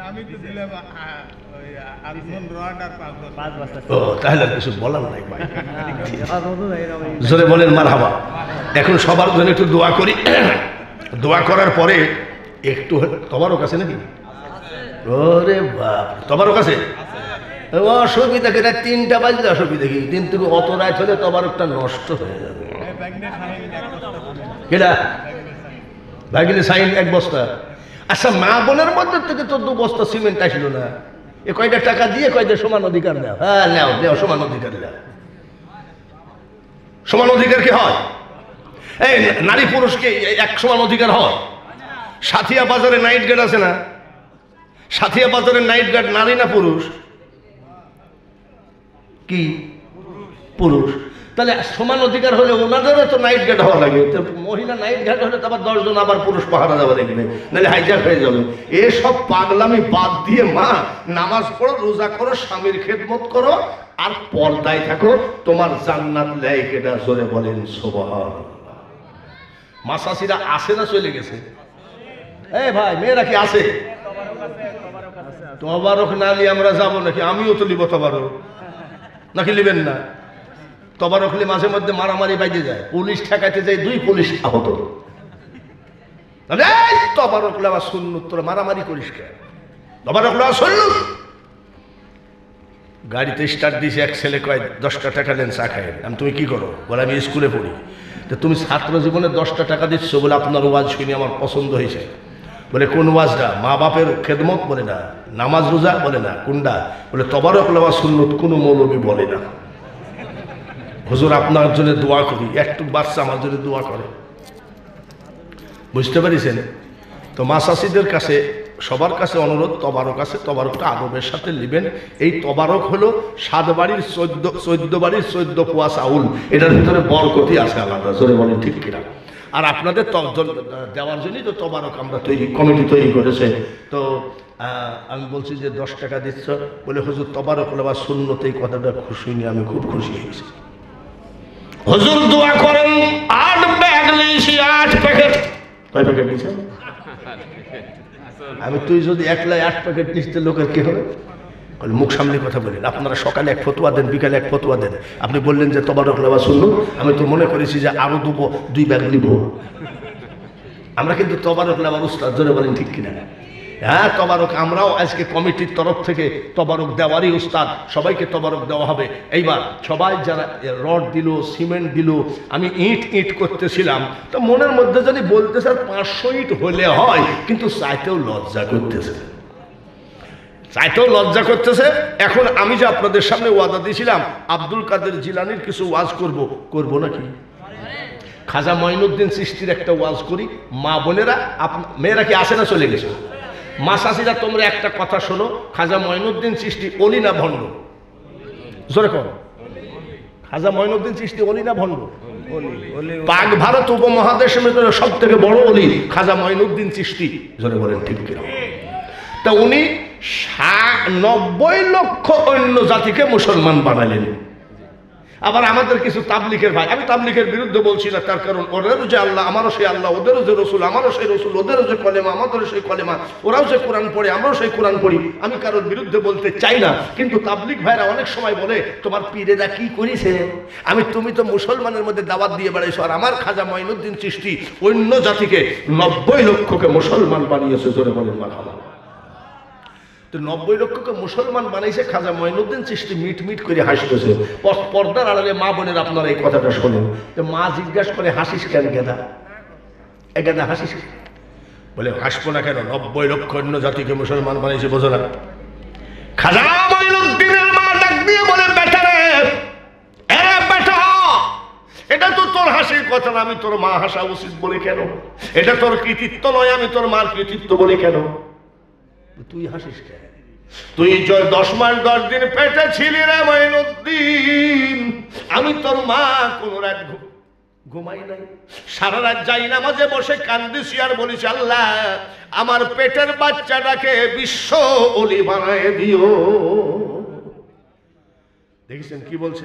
[SPEAKER 1] ও তাহলে কিছু বলার নাই ভাই। জোরে বলেন মারহাবা। এখন সবার জন্য একটু দোয়া করি। দোয়া করার পরে একটু তোমারও কাছে নাকি? ওরে বাপ, তোমারও কাছে অসুবিধা কি? তিনটা বাজলে অসুবিধা কি? কিন্তু অত রাত হলে তোমার একটা নষ্ট হয়ে যাবে। কেডা ভাগিলে সাইন এক বস্তা? আচ্ছা, মা বোনের মধ্যে থেকে তো দু বস্তা সিমেন্ট আসলো না, এ কয়টা টাকা দিয়ে কয়টা সমান অধিকার দাও? হ্যাঁ নাও, দেও সমান অধিকার দাও। সমান অধিকার কি হয়? এই নারী পুরুষকে এক সমান অধিকার হয়? সাথিয়া বাজারে নাইট গার্ড আছে না? সাথিয়া বাজারে নাইট গার্ড নারী না পুরুষ? কি পুরুষ? তাহলে সমান অধিকার হলে ওনাদেরও তো নাইট গার্ড হওয়া লাগে। মহিলা নাইট গার্ড হলে তো আবার দশজন আবার পুরুষ পাহারা দেওয়া দেখবে, নাহলে হাইজাক হয়ে যাবে। এসব পাগলামি বাদ দিয়ে মা নামাজ পড়ো, রোজা করো, স্বামীর খেদমত করো, আর পর্দায় থাকো, তোমার জান্নাত লেয় কেটা? জোরে বলেন সুবহানাল্লাহ। মাসাসিরা আসে না চলে গেছে? এই ভাই, মেয়েরা কি আসে? তবারক না নিয়ে আমরা যাবো নাকি? আমিও তো নিব তবারক, নাকি নিবেন না? তবারক হলে মাঝে মধ্যে মারামারি বাইজে যায়, পুলিশ ঠেকাইতে যায়, দুই পুলিশ আহত। তবারক লেওয়া সুন্নত, তোরা মারামারি করিস কেন? তবারক লেওয়া সুন্নত। গাড়িতে স্টার্ট দিয়েছে, এক ছেলে কয় দশটা টাকা দেন চা খাই। আমি তুমি কি করো? বলে আমি স্কুলে পড়ি। তো তুমি ছাত্র জীবনে দশটা টাকা দিচ্ছ? বলে আপনার ওয়াজ শুনে আমার পছন্দ হয়েছে। বলে কোন ওয়াজটা? মা বাপের খেদমত? বলে না। নামাজ রোজা? বলে না। কোনটা? বলে তবারক লেওয়া সুন্নত কোনো মৌলবী বলে না। হুজুর আপনার জন্য দোয়া করি, একটু বাচ্চা আমার জন্য দোয়া করে। বুঝতে পারিছেন? তো মাসাসিদের কাছে, সবার কাছে অনুরোধ, তবারক আছে, তবারকটা আদবের সাথে নেবেন। এই তবারক হলো সাত বাড়ির চোদ্দ চোদ্দ বাড়ির চোদ্দ পোয়া চাউল, এটার ভিতরে বরকতি আছে আলাদা। জোরে বলেন ঠিক কিনা? আর আপনাদের দেওয়ার জন্যই তো তবারক আমরা তৈরি, কমিটি তৈরি করেছে। তো আমি বলছি যে দশ টাকা দিচ্ছ, বলে হুজুর তবারক হলো বা সুন্নত, এই কথাটা খুশি নিয়ে আমি খুব খুশি হয়েছি। হুজুর দোয়া করেন, আট ব্যাগ নিয়েছি, আট প্যাকেট। কয় প্যাকেট নিয়েছে? আমি তুই যদি একলাই আট প্যাকেট নিতে লোকের কি হবে? মুখ সামনে কথা বলেন। আপনারা সকালে এক ফতোয়া দেন, বিকালে এক ফতোয়া দেন। আপনি বললেন যে তবারক লেওয়া সুন্নত, আমি তো মনে করেছি যে আরো দুবো, দুই ব্যাগ নিব। আমরা কিন্তু তবারক লেওয়ার উস্তাদ। জোরে বলেন ঠিক কিনা? হ্যাঁ, তবারক আমরাও আজকে কমিটির তরফ থেকে তবারক দেওয়ারই উস্তাদ। সবাইকে তবারক দেওয়া হবে। এইবার সবাই যারা রড দিল, সিমেন্ট দিল, আমি ইট ইট করতেছিলাম, তো মনের মধ্যে যদি বলতে স্যার পাঁচশো ইট হলে হয়, কিন্তু চাইতেও লজ্জা করতেছে, চাইতেও লজ্জা করতেছে। এখন আমি যে আপনাদের সামনে ওয়াদা দিয়েছিলাম আব্দুল কাদের জিলানির কিছু ওয়াজ করব, করব নাকি? খাজা মঈনুদ্দিন চিশতির একটা ওয়াজ করি। মা বোনেরা, মেয়েরা কি আসে না চলে গেছে? মাসাসিরা তোমরা একটা কথা শোনো, খাজা মঈনুদ্দিন চিশতি অলি না ভণ্ড? জোরে করো। খাজা মঈনুদ্দিন চিশতি অলি না ভণ্ড? পাক ভারত উপমহাদেশের ভিতরে সব থেকে বড় অলি খাজা মঈনুদ্দিন চিশতি। জোরে বলেন ঠিক কিনা? তা উনি নব্বই লক্ষ অন্য জাতিকে মুসলমান বানালেন। আবার আমাদের কিছু তাবলিগের ভাই, আমি তাবলিগের বিরুদ্ধে বলছি না, তার কারণ ওদেরও যে আল্লাহ, আমারও সেই আল্লাহ, ওদেরও যে রসুল, আমারও সেই রসুল, ওদেরও যে কলেমা, আমাদেরও সেই কলেমা, ওরাও যে কোরআন পড়ে, আমরাও সেই কোরআন পড়ি। আমি কারোর বিরুদ্ধে বলতে চাই না, কিন্তু তাবলিগ ভাইরা অনেক সময় বলে তোমার পীরেরা কি করেছে? আমি তুমি তো মুসলমানের মধ্যে দাওয়াত দিয়ে বেড়াইছো, আর আমার খাজা মঈনুদ্দিন চিশতি অন্য জাতিকে নব্বই লক্ষকে মুসলমান বানিয়েছে। জোরে বলেন মারহাবা। তো নব্বই লক্ষকে মুসলমান বানাইছে খাজা মঈনুদ্দিন চিশতি। মিট মিট করে হাসতেছে। পর্দার আড়ালে মা বোনের আপনারা এই কথাটা শোনেন। তো মা জিজ্ঞাসা করে হাসিস কেন গেদা? এ গেদা হাসিস? বলে হাসবো না কেন? নব্বই লক্ষ অন্য জাতিকে মুসলমান বানাইছে, বোঝো না? খাজা মঈনুদ্দিনের মা ডাক দিয়ে বলে, বেটা রে, এ বেটা, এটা তো তোর হাসির কথা না, আমি তোর মা হাসা উচিত বলি কেন? এটা তোর কৃতিত্ব নয়, আমি তোর মার কৃতিত্ব বলি কেন? তুই হাসিস কেন? তুই জয় দশ মাস দশ দিন পেটে ছিলি রে মঈনুদ্দিন। আমি তোর মা কোন রাত ঘুমাই নাই, সারা রাত যাই না, মাঝে বসে কান্দিছি আর বলিস আল্লাহ আমার পেটের বাচ্চাটাকে বিশ্ব ওলি বানায় দিও। দেখেছেন কি বলছে?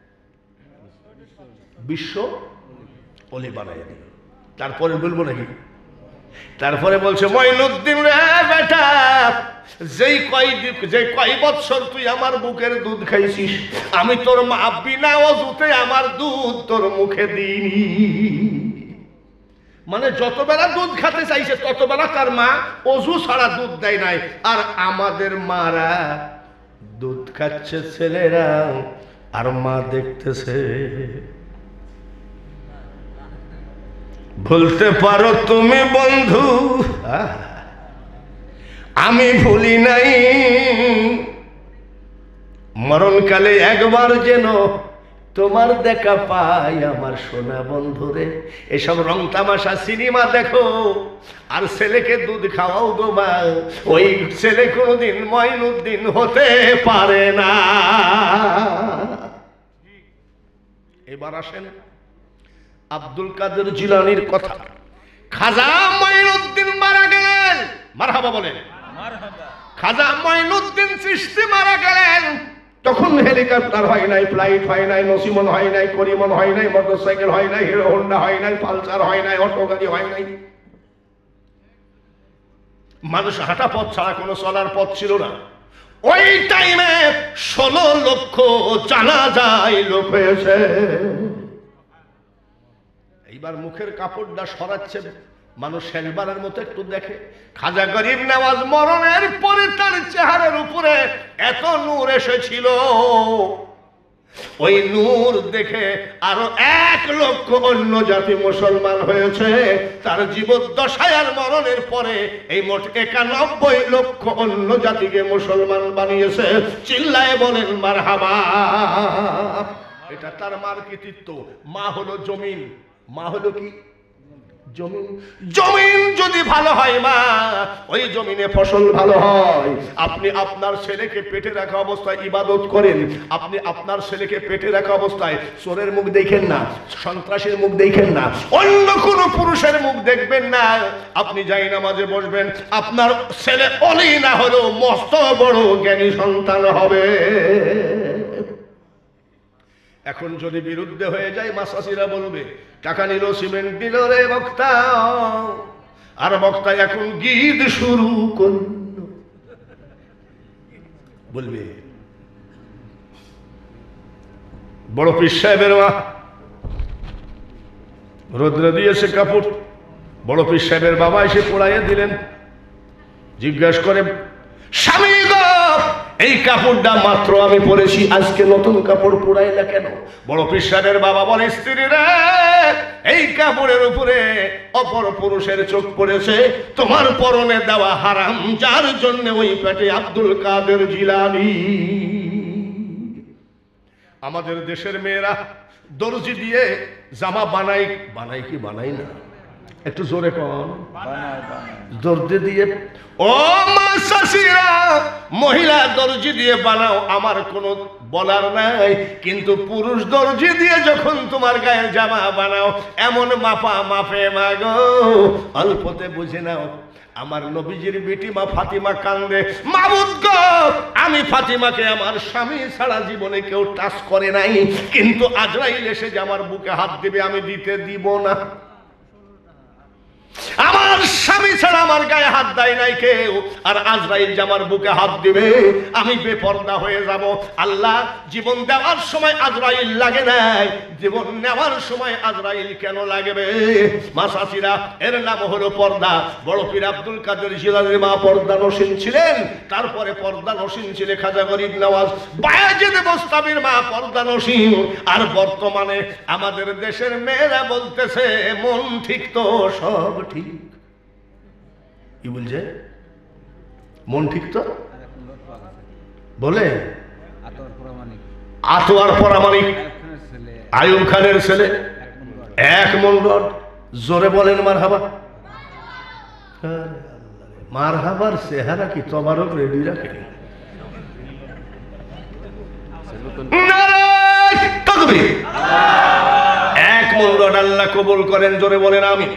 [SPEAKER 1] বিশ্ব অলি বানাই দিল। তারপরে বলবো নাকি? তারপরে বলছে মঈনুদ্দিন রে বেটা, যেই কয় যে কয় বৎসর তুই আমার বুকের দুধ খাইছিস, আমি তোর মা বিনা অজুতে আমার দুধ তোর মুখে দিইনি। মানে যত বেলা দুধ খেতে চাইছে তত বেলা তার মা অজু ছাড়া দুধ দেয় নাই। আর আমাদের মারা দুধ খাচ্ছে ছেলেরা, আর মা দেখতেছে। ভুলতে পারো তুমি বন্ধু, আমি ভুলি নাই, মরণকালে একবার যেন তোমার দেখা পাই আমার সোনা বন্ধুরে। এসব রং তামাশা সিনেমা দেখো আর ছেলেকে দুধ খাওয়াও গো মা, ওই ছেলে কোনোদিন মঈনুদ্দিন হতে পারে না। এবার আসেন আব্দুল কাদের জিলানীর কথা। খাজা মঈনুদ্দিন মারা গেলেন, মারহাবা বলেন। খাজা মঈনুদ্দিন চিশতি মারা গেলেন, তখন হেলিকপ্টার হয় নাই, ফ্লাইট হয় নাই, নসিমন হয় নাই, করিমন হয় নাই, মোটরসাইকেল হয় নাই, হিরো হোন্ডা হয় নাই, পালসার হয় নাই, অটো গাড়ি হয় নাই। মানুষ হাঁটা পথ ছাড়া কোনো চলার পথ ছিল না। ওই টাইমে ষোলো লক্ষ জানাজায় লোক হয়েছে। এইবার মুখের কাপড়টা সরাচ্ছে মানুষ শেষবারের মতো একটু দেখে। খাজা গরিব নওয়াজ মরণের পরে তার চেহারার উপরে এত নূর এসেছিল, ওই নূর দেখে আরো এক লক্ষ অন্য জাতি মুসলমান হয়েছে। তার জীবদ্দশায় আর মরণের পরে এই মোট একানব্বই লক্ষ অন্য জাতিকে মুসলমান বানিয়েছে। চিল্লায় বলেন মারহাবা। এটা তার মার কৃতিত্ব। মা হলো জমিন, মা হলো কি? জমিন। জমিন যদি ভালো হয় মা, ওই জমিনে ফসল ভালো হয়। আপনি আপনার ছেলেকে পেটে রাখা অবস্থায় ইবাদত করেন, আপনি আপনার ছেলেকে পেটে রাখা অবস্থায় চোরের মুখ দেখেন না, সন্ত্রাসীর মুখ দেখেন না, অন্য কোন পুরুষের মুখ দেখবেন না। আপনি যাই নামাজে বসবেন, আপনার ছেলে অলি না হলেও মস্ত বড় জ্ঞানী সন্তান হবে। এখন যদি বিরুদ্ধে হয়ে যায় মাসাসিরা বলবে টাকা নিল, সিমেন্ট দিল রে বক্তা, আর বক্তা এখন গীত শুরু করল বলবে। বড় পীর সাহেবের মা রোদ্রে দিয়েছে কাপড়, বড় পীর সাহেবের বাবা এসে পোড়াইয়া দিলেন। জিজ্ঞাসা করে স্বামী গো, এই কাপড়টা মাত্র আমি পরেছি, আজকে নতুন কাপড় পোড়াইলা কেন? বড় পীর সাহেবের বাবা বলে স্ত্রী রে, এই কাপড়ের উপরে অপর পুরুষের চোখ পড়েছে, তোমার পরনে দেওয়া হারাম, যার জন্য ওই পেটে আব্দুল কাদের জিলানী। আমাদের দেশের মেয়েরা দর্জি দিয়ে জামা বানাই, বানাই কি বানাই না? একটু জোরে কন। দর্জি দিয়ে, ও মা শাশিরা, মহিলা দর্জি দিয়ে বানাও, আমার কোনো বলার নাই, কিন্তু পুরুষ দর্জি দিয়ে যখন তোমার গায়ের জামা বানাও, এমন মাপা মাপে মাগো, অল্পতে বুঝে নাও। আমার নবীজির বেটি মা ফাতিমা কান্দে, মাবুদ গো, আমি ফাতিমাকে আমার স্বামী ছাড়া জীবনে কেউ টাচ করে নাই, কিন্তু আজরাইল এসে যে আমার বুকে হাত দিবে আমি দিতে দিব না। আমার স্বামী ছাড়া আমার গায়ে হাত দেয় নাই কেউ, আর আজরাইল যে আমার বুকে হাত দিবে আমি বেপরদা হয়ে যাব। আল্লাহ জীবন দেওয়ার সময় আজরাইল লাগে নাই, জীবন নেওয়ার সময় আজরাইল কেন লাগবে? মাসাসিরা, এর নাম হলো পর্দা। বড় পীর আব্দুল কাদের জিলানীর মা পর্দা নসীন ছিলেন, তারপরে পর্দা নসীন ছিলেন খাজা গরিব নওয়াজ। বায়েজিদ বোস্তামির মা পর্দা নসীন। আর বর্তমানে আমাদের দেশের মেয়েরা বলতেছে মন ঠিক তো সব ঠিক। কি বলছে? মন ঠিক তো বলে আতোয়ার পরামানিক আয়ুব খানের ছেলে এক মন রড। জোরে বলেন মারহাবা। মারহাবার চেহারা কি তোমারও রেডি রাখে? এক মন রড আল্লাহ কবুল করেন। জোরে বলেন আমি।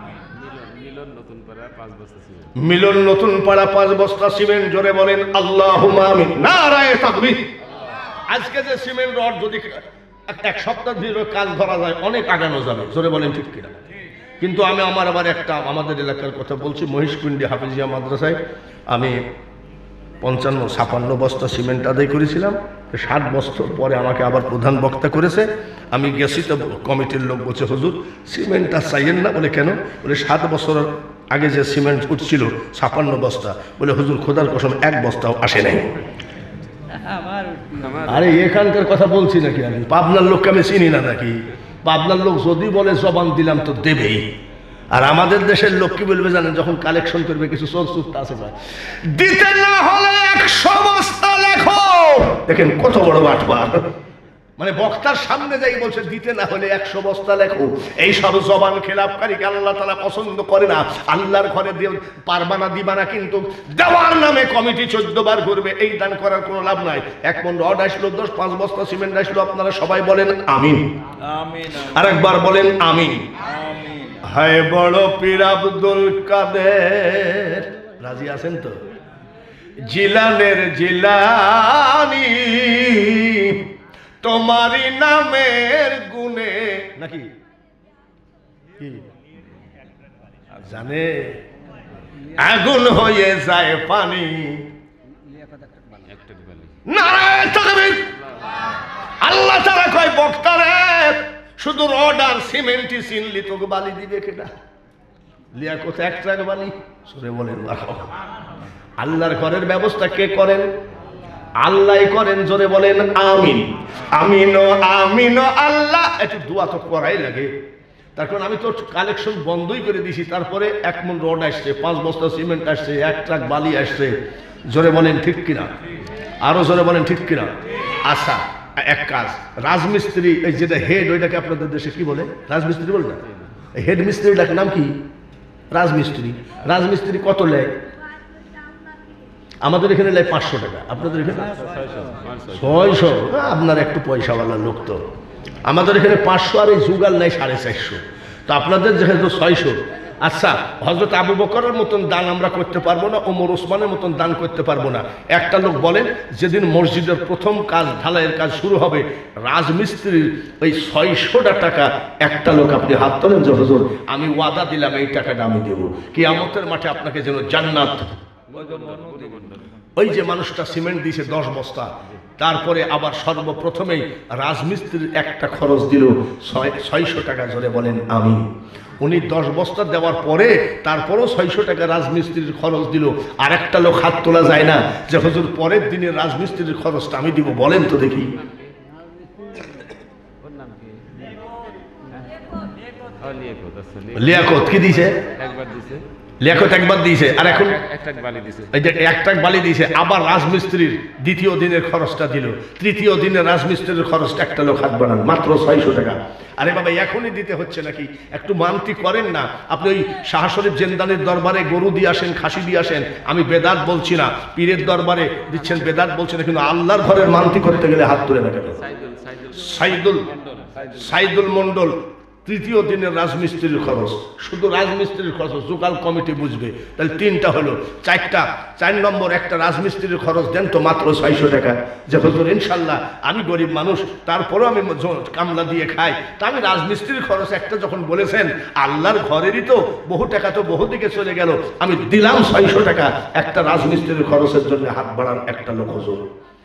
[SPEAKER 1] মিলন নতুন পাড়া পাঁচ বস্তা সিমেন্ট। জোরে বলেন আল্লাহুম্মা আমিন। নারায়ে তাকবীর। আজকে যে সিমেন্ট রড যদি এক সপ্তাহ ধরে কাজ ধরা যায় অনেক আগানো যাবে, জোরে বলেন ঠিক কিনা? কিন্তু আমি আমার আবার একটা আমাদের এলাকার কথা বলছি, মহিষকুণ্ডি হাফিজিয়া মাদ্রাসায় আমি পঞ্চান্ন ছাপান্ন বস্তা সিমেন্ট আদায় করেছিলাম। ষাট বছর পরে আমাকে আবার প্রধান বক্তা করেছে। আমি গেছি তো কমিটির লোক বলছে, হুজুর সিমেন্টটা চাইয়েন না। বলে কেন? বলে সাত বছর আগে যে সিমেন্ট উঠছিল ছাপান্ন বস্তা, বলে হুজুর খোদার কসম এক বস্তাও আসে নাই।
[SPEAKER 4] আমার
[SPEAKER 1] আরে এখানকার কথা বলছি নাকি আমি? পাবনার লোককে আমি চিনি না নাকি? পাবনার লোক যদি বলে জবান দিলাম তো দেবেই। আর আমাদের দেশের লোক কি বলবে জানেন? যখন কালেকশন করবে কিছু চোর চুপটা আছে না, দিতে না হলে একশো বস্তা লেখো। দেখেন কত বড় বাটবার, মানে বক্তার সামনে যাই বলছে দিতে না হলে একশো বস্তা লেখো। এই সব জবান খেলাপকারীকে আল্লাহ তাআলা পছন্দ করে না। আল্লাহর ঘরে দিয়ে পারবানা দিবানা, কিন্তু দেওয়ার নামে কমিটি চোদ্দ বার করবে, এই দান করার কোনো লাভ নাই। এক মন রড আসলো, দশ পাঁচ বস্তা সিমেন্ট আসলো, আপনারা সবাই বলেন আমিন। আর একবার বলেন আমিন। হায় বড় পীর আব্দুল কাদের, রাজি আছেন তো? জিলানের জিলানি তোমারি নামের গুণে নাকি কি জানে আগুন হয়ে যায় পানি। নারায়ে তাকবীর। আল্লাহ তাআলা কয় বক্তারে শুধু রড আর সিমেন্টই চিনলি, তোকে বালি দিবে কেটা? লিয়াকত এক ট্রাক বালি। সুরে বলেন আল্লাহর ঘরের ব্যবস্থা কে করেন? আল্লাহ করেন। জোরে বলেন আমিন। আমিন আমিন আল্লাহ। একটু দোয়া তো করাই লাগে। তার কারণ আমি তো কালেকশন বন্ধই করে দিছি, তারপরে এক মন রড আসছে, পাঁচ বস্তা সিমেন্ট আসছে, এক ট্রাক বালি আসছে। জোরে বলেন ঠিক কিনা? আরো জোরে বলেন ঠিক কিনা? আচ্ছা এক কাজ, রাজমিস্ত্রি এই যেটা হেড, ওইটাকে আপনাদের দেশে কি বলে? রাজমিস্ত্রি বলে না? হেড মিস্ত্রিটার নাম কি? রাজমিস্ত্রি। রাজমিস্ত্রি কত নেয়? আমাদের এখানে নেয় পাঁচশো টাকা, আপনাদের এখানে ছয়শো। আপনার একটু পয়সাওয়ালা লোক তো। আমাদের এখানে পাঁচশো, আর এই যুগাল নেয় সাড়ে চারশো। তো আপনাদের যেহেতু ছয়শো। আচ্ছা, হযরত আবু বকরের মতন দান আমরা করতে পারবো না, ওমর ওসমানের মতন দান করতে পারবো না। একটা লোক বলেন, যেদিন মসজিদের প্রথম কাজ ঢালাইয়ের কাজ শুরু হবে, রাজমিস্ত্রির ওই ছয়শোটা টাকা একটা লোক আপনি হাত তোলেন যে হুজুর আমি ওয়াদা দিলাম এই টাকাটা আমি দেবো, কিয়ামতের মাঠে আপনাকে যেন জান্নাত। ওই যে মানুষটা সিমেন্ট দিয়েছে দশ বস্তা, তারপরে আবার সর্বপ্রথমেই রাজমিস্ত্রির একটা খরচ দিল ছয়শো টাকা। জোরে বলেন আমি। উনি দশ বস্তা দেওয়ার পরে তারপরও ছয়শো টাকা রাজমিস্ত্রির খরচ দিল। আর একটা লোক হাত তোলা যায় না যে হুজুর পরের দিনে রাজমিস্ত্রির খরচটা আমি দিব, বলেন তো দেখি। লিয়াকত কি দিছে?
[SPEAKER 2] একবার দিছে।
[SPEAKER 1] লিয়াকত একবার দিয়েছে, আর এখন
[SPEAKER 2] একটা বালি দিছে।
[SPEAKER 1] এই যে এক ট্রাক বালি দিয়েছে। আবার রাজমিস্ত্রির দ্বিতীয় দিনের খরচটা দিল, তৃতীয় দিনের রাজমিস্ত্রির খরচটা একটা লোক হাত বানান মাত্র ছয়শো টাকা। আরে বাবা এখনই দিতে হচ্ছে নাকি? একটু মানতি করেন না। আপনি ওই শাহ শরীফ জেন্দানির দরবারে গরু দিয়ে আসেন, খাসি দিয়ে আসেন। আমি বেদাত বলছি না, পীরের দরবারে দিচ্ছেন বেদাত বলছি না, কিন্তু আল্লাহর ঘরের মানতি করতে গেলে হাত তুলে না কেন? সাইদুল সাইদুল মন্ডল তৃতীয় দিনের রাজমিস্ত্রির খরচ, শুধু রাজমিস্ত্রির খরচ জোগাল কমিটি বুঝবে। তাহলে তিনটা হলো, চারটা। চার নম্বর একটা রাজমিস্ত্রির খরচ দেন তো মাত্র ছয়শো টাকা। যে হুজুর ইনশাল্লাহ আমি গরিব মানুষ, তারপরেও আমি কামলা দিয়ে খাই, তা আমি রাজমিস্ত্রির খরচ একটা যখন বলেছেন, আল্লাহর ঘরেরই তো বহু টাকা তো বহু দিকে চলে গেল, আমি দিলাম ছয়শো টাকা একটা রাজমিস্ত্রির খরচের জন্য। হাত বাড়ান একটা লোক হুজুর।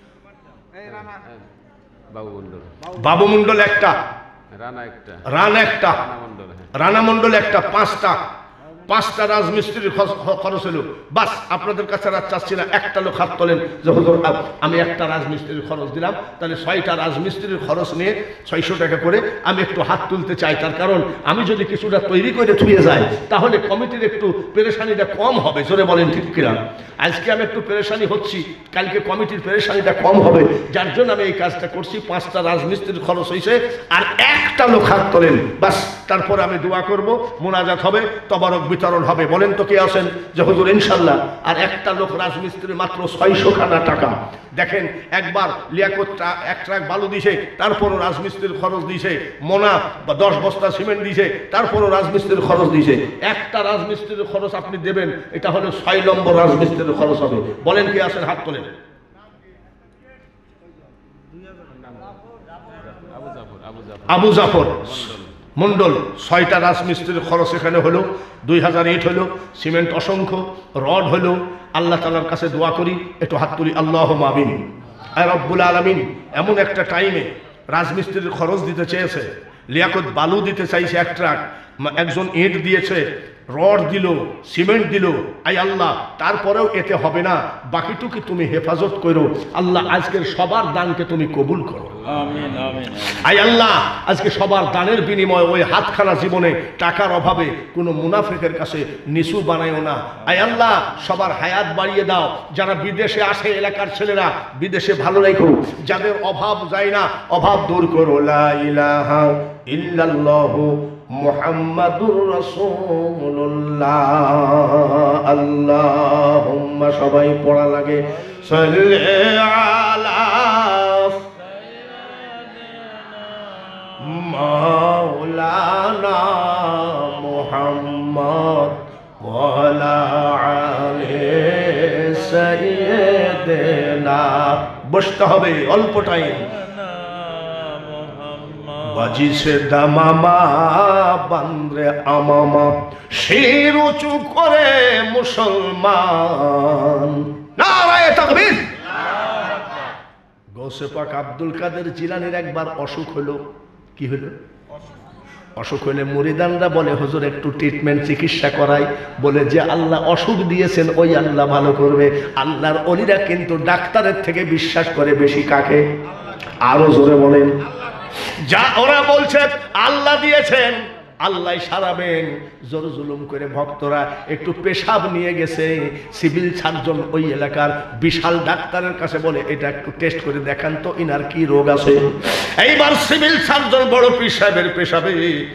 [SPEAKER 2] বাবু মন্ডল।
[SPEAKER 1] বাবু মন্ডল একটা,
[SPEAKER 2] রানা একটা,
[SPEAKER 1] রানা একটা,
[SPEAKER 2] রানা মন্ডল।
[SPEAKER 1] রানা মন্ডল একটা, পাঁচটা। পাঁচটা রাজমিস্ত্রির খরচ হলো। বাস আপনাদের কাছে রাত চাচ্ছি না, একটা লোক হাত তোলেন যে হুজুর আমি একটা রাজমিস্ত্রির খরচ দিলাম। তাহলে ছয়টা রাজমিস্ত্রির খরচ নিয়ে ছয়শো টাকা করে আমি একটু হাত তুলতে চাই। তার কারণ আমি যদি কিছুটা তৈরি করে থুয়ে যাই তাহলে কমিটির একটু পেরেশানিটা কম হবে। জোরে বলেন ঠিক কিনা? আজকে আমি একটু পেরেশানি হচ্ছি, কালকে কমিটির পেরেশানিটা কম হবে, যার জন্য আমি এই কাজটা করছি। পাঁচটা রাজমিস্ত্রির খরচ হয়েছে, আর একটা লোক হাত তোলেন বাস। তারপরে আমি দোয়া করব, মোনাজাত হবে, তবারক বিতরণ হবে। বলেন তো কে আছেন যে হুজুর ইনশাল্লাহ। আর একটা লোক রাজমিস্ত্রি মাত্র ছয়শো খানা টাকা। দেখেন একবার লিয়াকতটা এক ট্রাক বালু দিছে, তারপরও রাজমিস্ত্রির খরচ দিছে। মোনা বা দশ বস্তা সিমেন্ট দিছে, তারপরও রাজমিস্ত্রির খরচ দিছে। একটা রাজমিস্ত্রির খরচ আপনি দেবেন, এটা হলো ছয় নম্বর রাজমিস্ত্রির খরচ হবে। বলেন কে আছেন হাত তোলেন। আবু জাফর মন্ডল, ছয়টা রাজমিস্ত্রির খরচ এখানে হলো, দুই হাজার ইট হলো, সিমেন্ট অসংখ্য, রড হলো। আল্লাহ তাআলার কাছে দোয়া করি, একটু হাত তুলি, আল্লাহুম্মা আমিন। আর রব্বুল আলামিন এমন একটা টাইমে রাজমিস্ত্রির খরচ দিতে চেয়েছে, লিয়াকত বালু দিতে চাইছে এক ট্রাক, একজন ইট দিয়েছে, রড দিল, সিমেন্ট দিল। আই আল্লাহ, তারপরেও এতে হবে না, বাকিটুকু তুমি হেফাজত করো। আল্লাহ আজকের সবার দানকে তুমি কবুল করো।
[SPEAKER 4] আমিন আমিন।
[SPEAKER 1] আই আল্লাহ, আজকে সবার দানের বিনিময়ে ওই হাতখানা জীবনে টাকার অভাবে কোনো মুনাফিকের কাছে নিচু বানায়ও না। আই আল্লাহ, সবার হায়াত বাড়িয়ে দাও। যারা বিদেশে আসে এলাকার ছেলেরা, বিদেশে ভালো রাখো। যাদের অভাব যায় না, অভাব দূর করো। লা ইলাহা ইল্লাল্লাহু মুহাম্মাদুর রাসূলুল্লাহ। আল্লাহুম্মা, সবাই পড়া লাগে, সাল্লি আলা মাওলানা মুহাম্মদ ওয়া আলা আলি সাইয়্যিদিনা। বসতে হবে, অল্প টাইম। বাজিছে দামামা, বান্দ্রে আমামা, শির উঁচু করে মুসলমান। নারায়ে তাকবীর। গৌসে পাক আব্দুল কাদের জিলানীর একবার অসুখ হলো। কি হলো? অসুখ হলে মুরিদানরা বলে, হুজুর একটু ট্রিটমেন্ট চিকিৎসা করাই। বলে যে আল্লাহ অসুখ দিয়েছেন ওই আল্লাহ ভালো করবে। আল্লাহর ওলিরা কিন্তু ডাক্তারের থেকে বিশ্বাস করে বেশি কাকে? আরো জোরে বলেন। যা ওরা বলছে আল্লাহ দিয়েছেন, আল্লাহ সারাবেন। জোর জুলুম করে ভক্তরা একটু পেশাব নিয়ে গেছে, সিভিল সার্জন ওই এলাকার বিশাল ডাক্তারের কাছে বলে, এটা একটু টেস্ট করে দেখান তো ইনার কি রোগ আছে। এইবার সিভিল সার্জন বড় পীর সাহেবের পেশাবে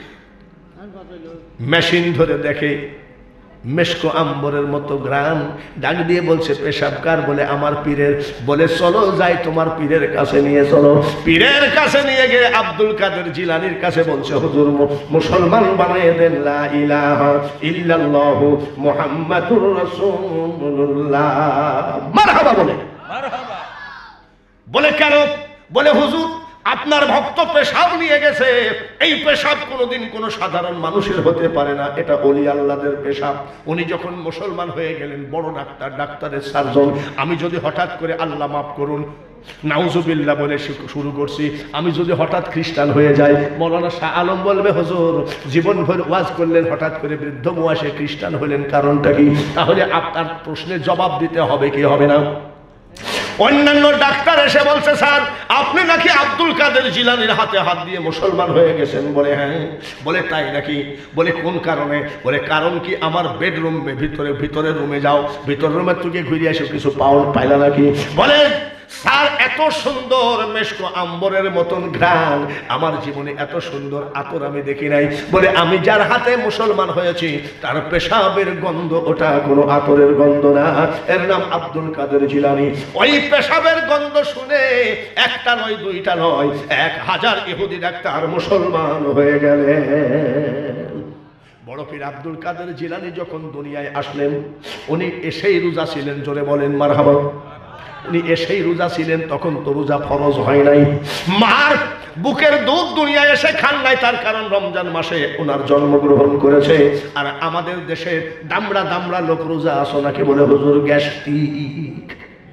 [SPEAKER 1] মেশিন ধরে দেখে, মেশকো আম্বরের মতো গ্রাম। ডাক দিয়ে বলছে, পেশাব কার? বলে আমার পীরের। বলে চলো যাই তোমার পীরের কাছে নিয়ে চলো। পীরের কাছে নিয়ে গিয়ে আব্দুল কাদের জিলানীর কাছে বলছে, হুজুর মুসলমান বানিয়ে দেন, লা ইলাহা ইল্লাল্লাহু মুহাম্মাদুর রাসূলুল্লাহ। মারহাবা বলে। মারহাবা বলে কেন? বলে হুজুর আপনার ভক্ত পেশাব নিয়ে গেছে। এই পেশাব কোনোদিন কোনো সাধারণ মানুষের হতে পারে না, এটা ওলি আল্লাহদের পেশাব। উনি যখন মুসলমান হয়ে গেলেন, বড় ডাক্তার, ডাক্তারের সার্জন। আমি যদি হঠাৎ করে, আল্লাহ মাফ করুন, নাউজুবিল্লাহ বলে শুরু করছি, আমি যদি হঠাৎ খ্রিস্টান হয়ে যাই, মৌলানা শাহ আলম বলবে, হুজুর জীবনভর ওয়াজ করলেন, হঠাৎ করে বৃদ্ধ বয়সে খ্রিস্টান হলেন, কারণটা কি? তাহলে আপনার প্রশ্নের জবাব দিতে হবে কি হবে না? অন্যান্য ডাক্তার এসে বলছে, স্যার আপনি নাকি আব্দুল কাদের জিলানীর হাতে হাত দিয়ে মুসলমান হয়ে গেছেন। বলে হ্যাঁ। বলে তাই নাকি? বলে কোন কারণে? বলে কারণ কি, আমার বেডরুম ভিতরে ভিতরের রুমে যাও, ভিতর রুমে তুই ঘুরে এসে কিছু পাও পাইলা নাকি? বলে স্যার এত সুন্দর মেশকো আম্বরের মতন ঘ্রাণ, আমার জীবনে এত সুন্দর আতর আমি দেখি নাই। বলে আমি যার হাতে মুসলমান হয়েছি তার পেশাবের গন্ধ, ওটা কোনো আতরের গন্ধ না, এর নাম আব্দুল কাদের জিলানী। ওই পেশাবের গন্ধ শুনে একটা নয়, দুইটা নয়, এক হাজার ইহুদি ডাক্তার মুসলমান হয়ে গেলেন। বড় পীর আব্দুল কাদের জিলানী যখন দুনিয়ায় আসলেন, উনি এসেই রোজা ছিলেন। জোরে বলেন মারহাবা। উনি এসেই রোজা ছিলেন, তখন তো রোজা ফরজ হয় নাই। মার বুকের দুধ দুনিয়ায় এসে খান নাই, তার কারণ রমজান মাসে ওনার জন্মগ্রহণ করেছে। আর আমাদের দেশে দামড়া দামড়া লোক রোজা আসো নাকি বলে, হুজুর গ্যাস্ট্রিক।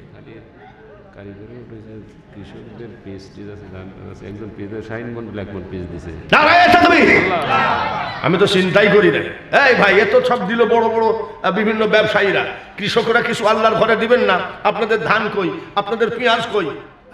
[SPEAKER 2] কৃষকদের পেজ আছে, একজন পেজের শাইন মন্ডল এক মন পেজ দিছে।
[SPEAKER 1] আমি তো চিন্তাই করি না। এই ভাই, এত সব দিল বড় বড় বিভিন্ন ব্যবসায়ীরা, কৃষকরা কিছু আল্লাহর ঘরে দিবেন না? আপনাদের ধান কই? আপনাদের পেঁয়াজ কই?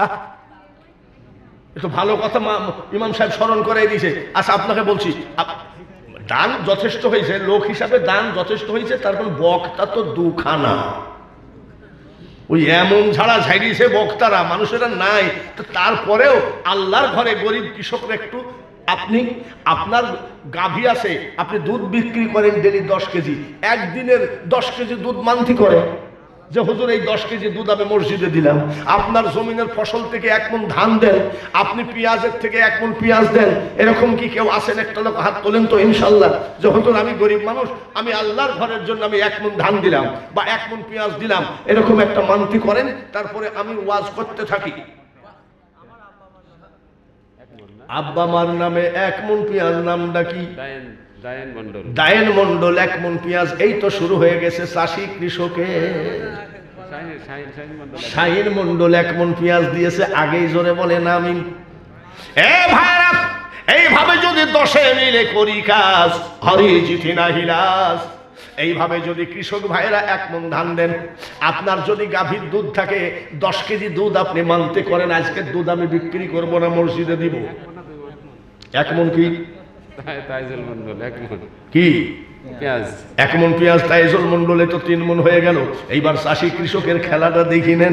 [SPEAKER 1] এত ভালো কথা ইমাম সাহেব স্মরণ করাই দিয়েছে। আচ্ছা আপনাকে বলছি, দান যথেষ্ট হয়েছে, লোক হিসাবে দান যথেষ্ট হয়েছে, তারপর বক্তা তো দুখানা। ওই এমন ঝাড়া ঝাড়িয়েছে বক্তারা, মানুষেরা নাই। তো তারপরেও আল্লাহর ঘরে গরিব কৃষকরা একটু, আপনি আপনার গাভী আছে, আপনি দুধ বিক্রি করেন ডেলি দশ কেজি, একদিনের দশ কেজি দুধ মান্তি করে যে হুজুর এই দশ কেজি দুধ আমি মসজিদে দিলাম। আপনার জমিনের ফসল থেকে এক মণ ধান দেন, আপনি পেঁয়াজের থেকে এক মণ পেঁয়াজ দেন। এরকম কি কেউ আসেন? একটা লোক হাত তোলেন তো ইনশাল্লাহ, যে হুজুর আমি গরিব মানুষ, আমি আল্লাহর ঘরের জন্য আমি এক মণ ধান দিলাম বা এক মণ পেঁয়াজ দিলাম, এরকম একটা মান্তি করেন, তারপরে আমি ওয়াজ করতে থাকি। আব্বা মার নামে এক মন পেঁয়াজ, নামটা কি?
[SPEAKER 2] দায়েন দায়েন মন্ডল।
[SPEAKER 1] দায়েন মন্ডল, এক মন পেঁয়াজ। এই তো শুরু হয়ে গেছে চাষি কৃষকের।
[SPEAKER 2] শাহিন শাহিন শাহিন মন্ডল।
[SPEAKER 1] শাহিন মন্ডল এক মন পেঁয়াজ দিয়েছে, আগেই জোরে বলেন আমিন। এ ভাইরা, এইভাবে যদি দশে মিলে করি কাজ, হরি জিতি না হিলাস। এইভাবে যদি কৃষক ভাইরা এক মন ধান দেন, আপনার যদি গাভীর দুধ থাকে দশ কেজি দুধ আপনি মানতে করেন আজকের দুধ আমি বিক্রি করব না, মসজিদে দিব। এক মন কি?
[SPEAKER 2] তাইজুল মন্ডল এক মন
[SPEAKER 1] কি
[SPEAKER 2] পেঁয়াজ।
[SPEAKER 1] এক মন পেঁয়াজ তাইজুল মন্ডলে তো তিন মন হয়ে গেল। এইবার চাষি কৃষকের খেলাটা দেখি নেন।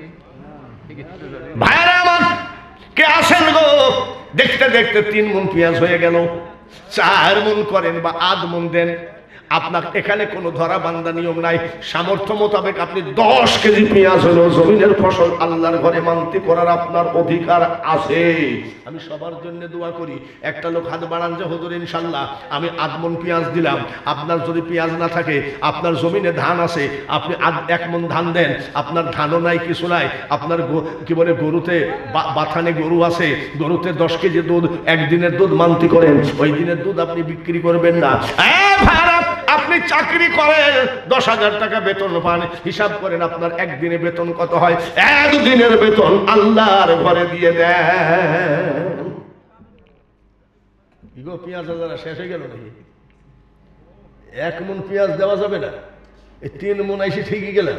[SPEAKER 1] ভাইরা আমার কে আসেন গো, দেখতে দেখতে তিন মন পেঁয়াজ হয়ে গেল। চার মন করেন বা আধ মন দেন, আপনার এখানে কোনো ধরা বান্ধা নিয়ম নাই। সামর্থ্য মোতাবেক আপনি দশ কেজি পেঁয়াজ হলো জমিনের ফসল আল্লাহর ঘরে মানতি করার আপনার অধিকার আছে। আমি সবার জন্য দোয়া করি। একটা লোক হাত বাড়ান যে হুজুর ইনশাল্লাহ আমি আধ মন পেঁয়াজ দিলাম। আপনার যদি পেঁয়াজ না থাকে, আপনার জমিনে ধান আছে, আপনি আধ এক মন ধান দেন। আপনার ধানও নাই, কিছু নাই, আপনার কি বলে গরুতে বাথানে গরু আছে, গরুতে দশ কেজি দুধ, একদিনের দুধ মানতি করেন, ওই দিনের দুধ আপনি বিক্রি করবেন না। আপনি চাকরি করেন, দশ হাজার টাকা বেতন পান, হিসাব করেন আপনার একদিনে বেতন কত হয়, একদিনের বেতন আল্লাহর ঘরে দিয়ে দেন। ইগো পেঁয়াজ হাজারা শেষ হয়ে গেল নাকি? এক মন পেঁয়াজ দেওয়া যাবে না, এই তিন মন এসে ঠিকই গেলেন।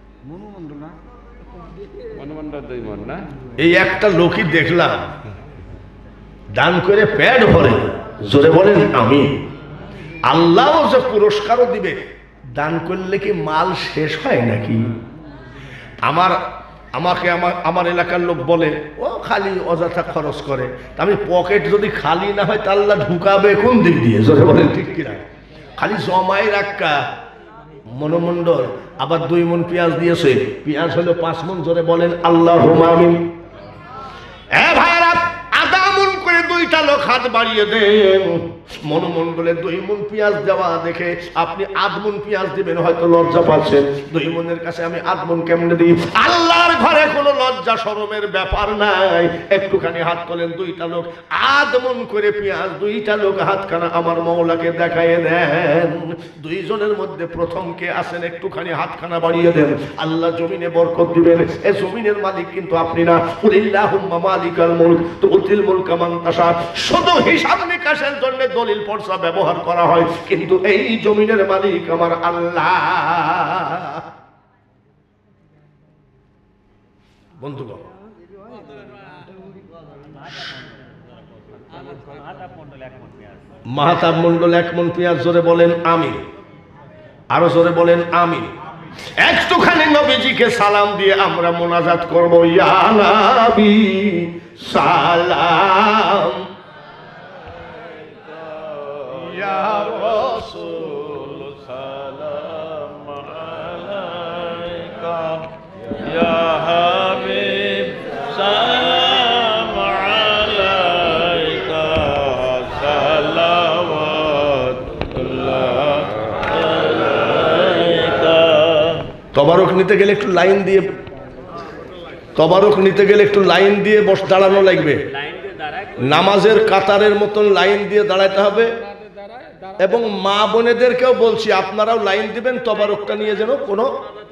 [SPEAKER 1] এই একটা লোকই দেখলাম দান করে পেট ভরে, জোরে বলেন আমি। আল্লাহ যে পুরস্কারও দিবে। দান করলে কি মাল শেষ হয় নাকি? আমার আমাকে আমার আমার এলাকার লোক বলে ও খালি অযথা খরচ করে। আমি পকেট যদি খালি না হয় তা আল্লাহ ঢুকাবে কোন দিক দিয়ে, জোরে বলেন ঠিক কিনা? খালি জমাই রাখা মনোমণ্ডল। আবার দুই মন পেঁয়াজ দিয়েছে, পেঁয়াজ হলো পাঁচ মন, জোরে বলেন আল্লাহুম্মা আমিন। এ ভাইরা, আধা মন করে দুইটা লোক হাত বাড়িয়ে দেন। মনোমণ্ডলে দুই মন পেঁয়াজ দেওয়া দেখে আপনি আধ মন পেঁয়াজ দিবেন, হয়তো লজ্জা পাচ্ছেন। দুই মনের কাছে আমি আধ মন কেমনে দিই? আল্লাহর ঘরে কোনো লজ্জা শরমের ব্যাপার নাই। একটুখানি হাত তোলেন, দুইটা লোক আধ মন করে পেঁয়াজ, দুইটা লোক হাতখানা আমার মওলাকে দেখায় দেন। দুইজনের মধ্যে প্রথম কে আসেন একটুখানি হাতখানা বাড়িয়ে দেন, আল্লাহ জমিনে বরকত দিবেন। এ জমিনের মালিক কিন্তু আপনি না। কুলিল্লাহুম্মা মালিকাল মুলক তুতিল মুলকা মান তাশা। শুধু হিসাব নিকাশের জন্য দলিল পর্চা ব্যবহার করা হয়, কিন্তু এই জমিনের মালিক আমার আল্লাহ। বন্ধুগণ, মাহতাব মন্ডল এক মন পেঁয়াজ, জোরে বলেন আমিন। আরো জোরে বলেন আমিন। একটুখানি নবীজিকে সালাম দিয়ে আমরা মোনাজাত করবো। ইয়া নবী সালাম, ইয়া রাসূল সালাম আলাইকা, ইয়া হাবিব সালাম আলাইকা, সালাওয়াতুল্লাহ আলাইকা। তবারক নিতে গেলে একটু লাইন দিয়ে, তবারক নিতে গেলে একটু লাইন দিয়ে বস দাঁড়ানো লাগবে। নামাজের কাতারের মতন লাইন দিয়ে দাঁড়াতে হবে। এবং মা বোনেদেরকেও বলছি আপনারাও লাইন দিবেন, তবারকটা নিয়ে যেন কোনো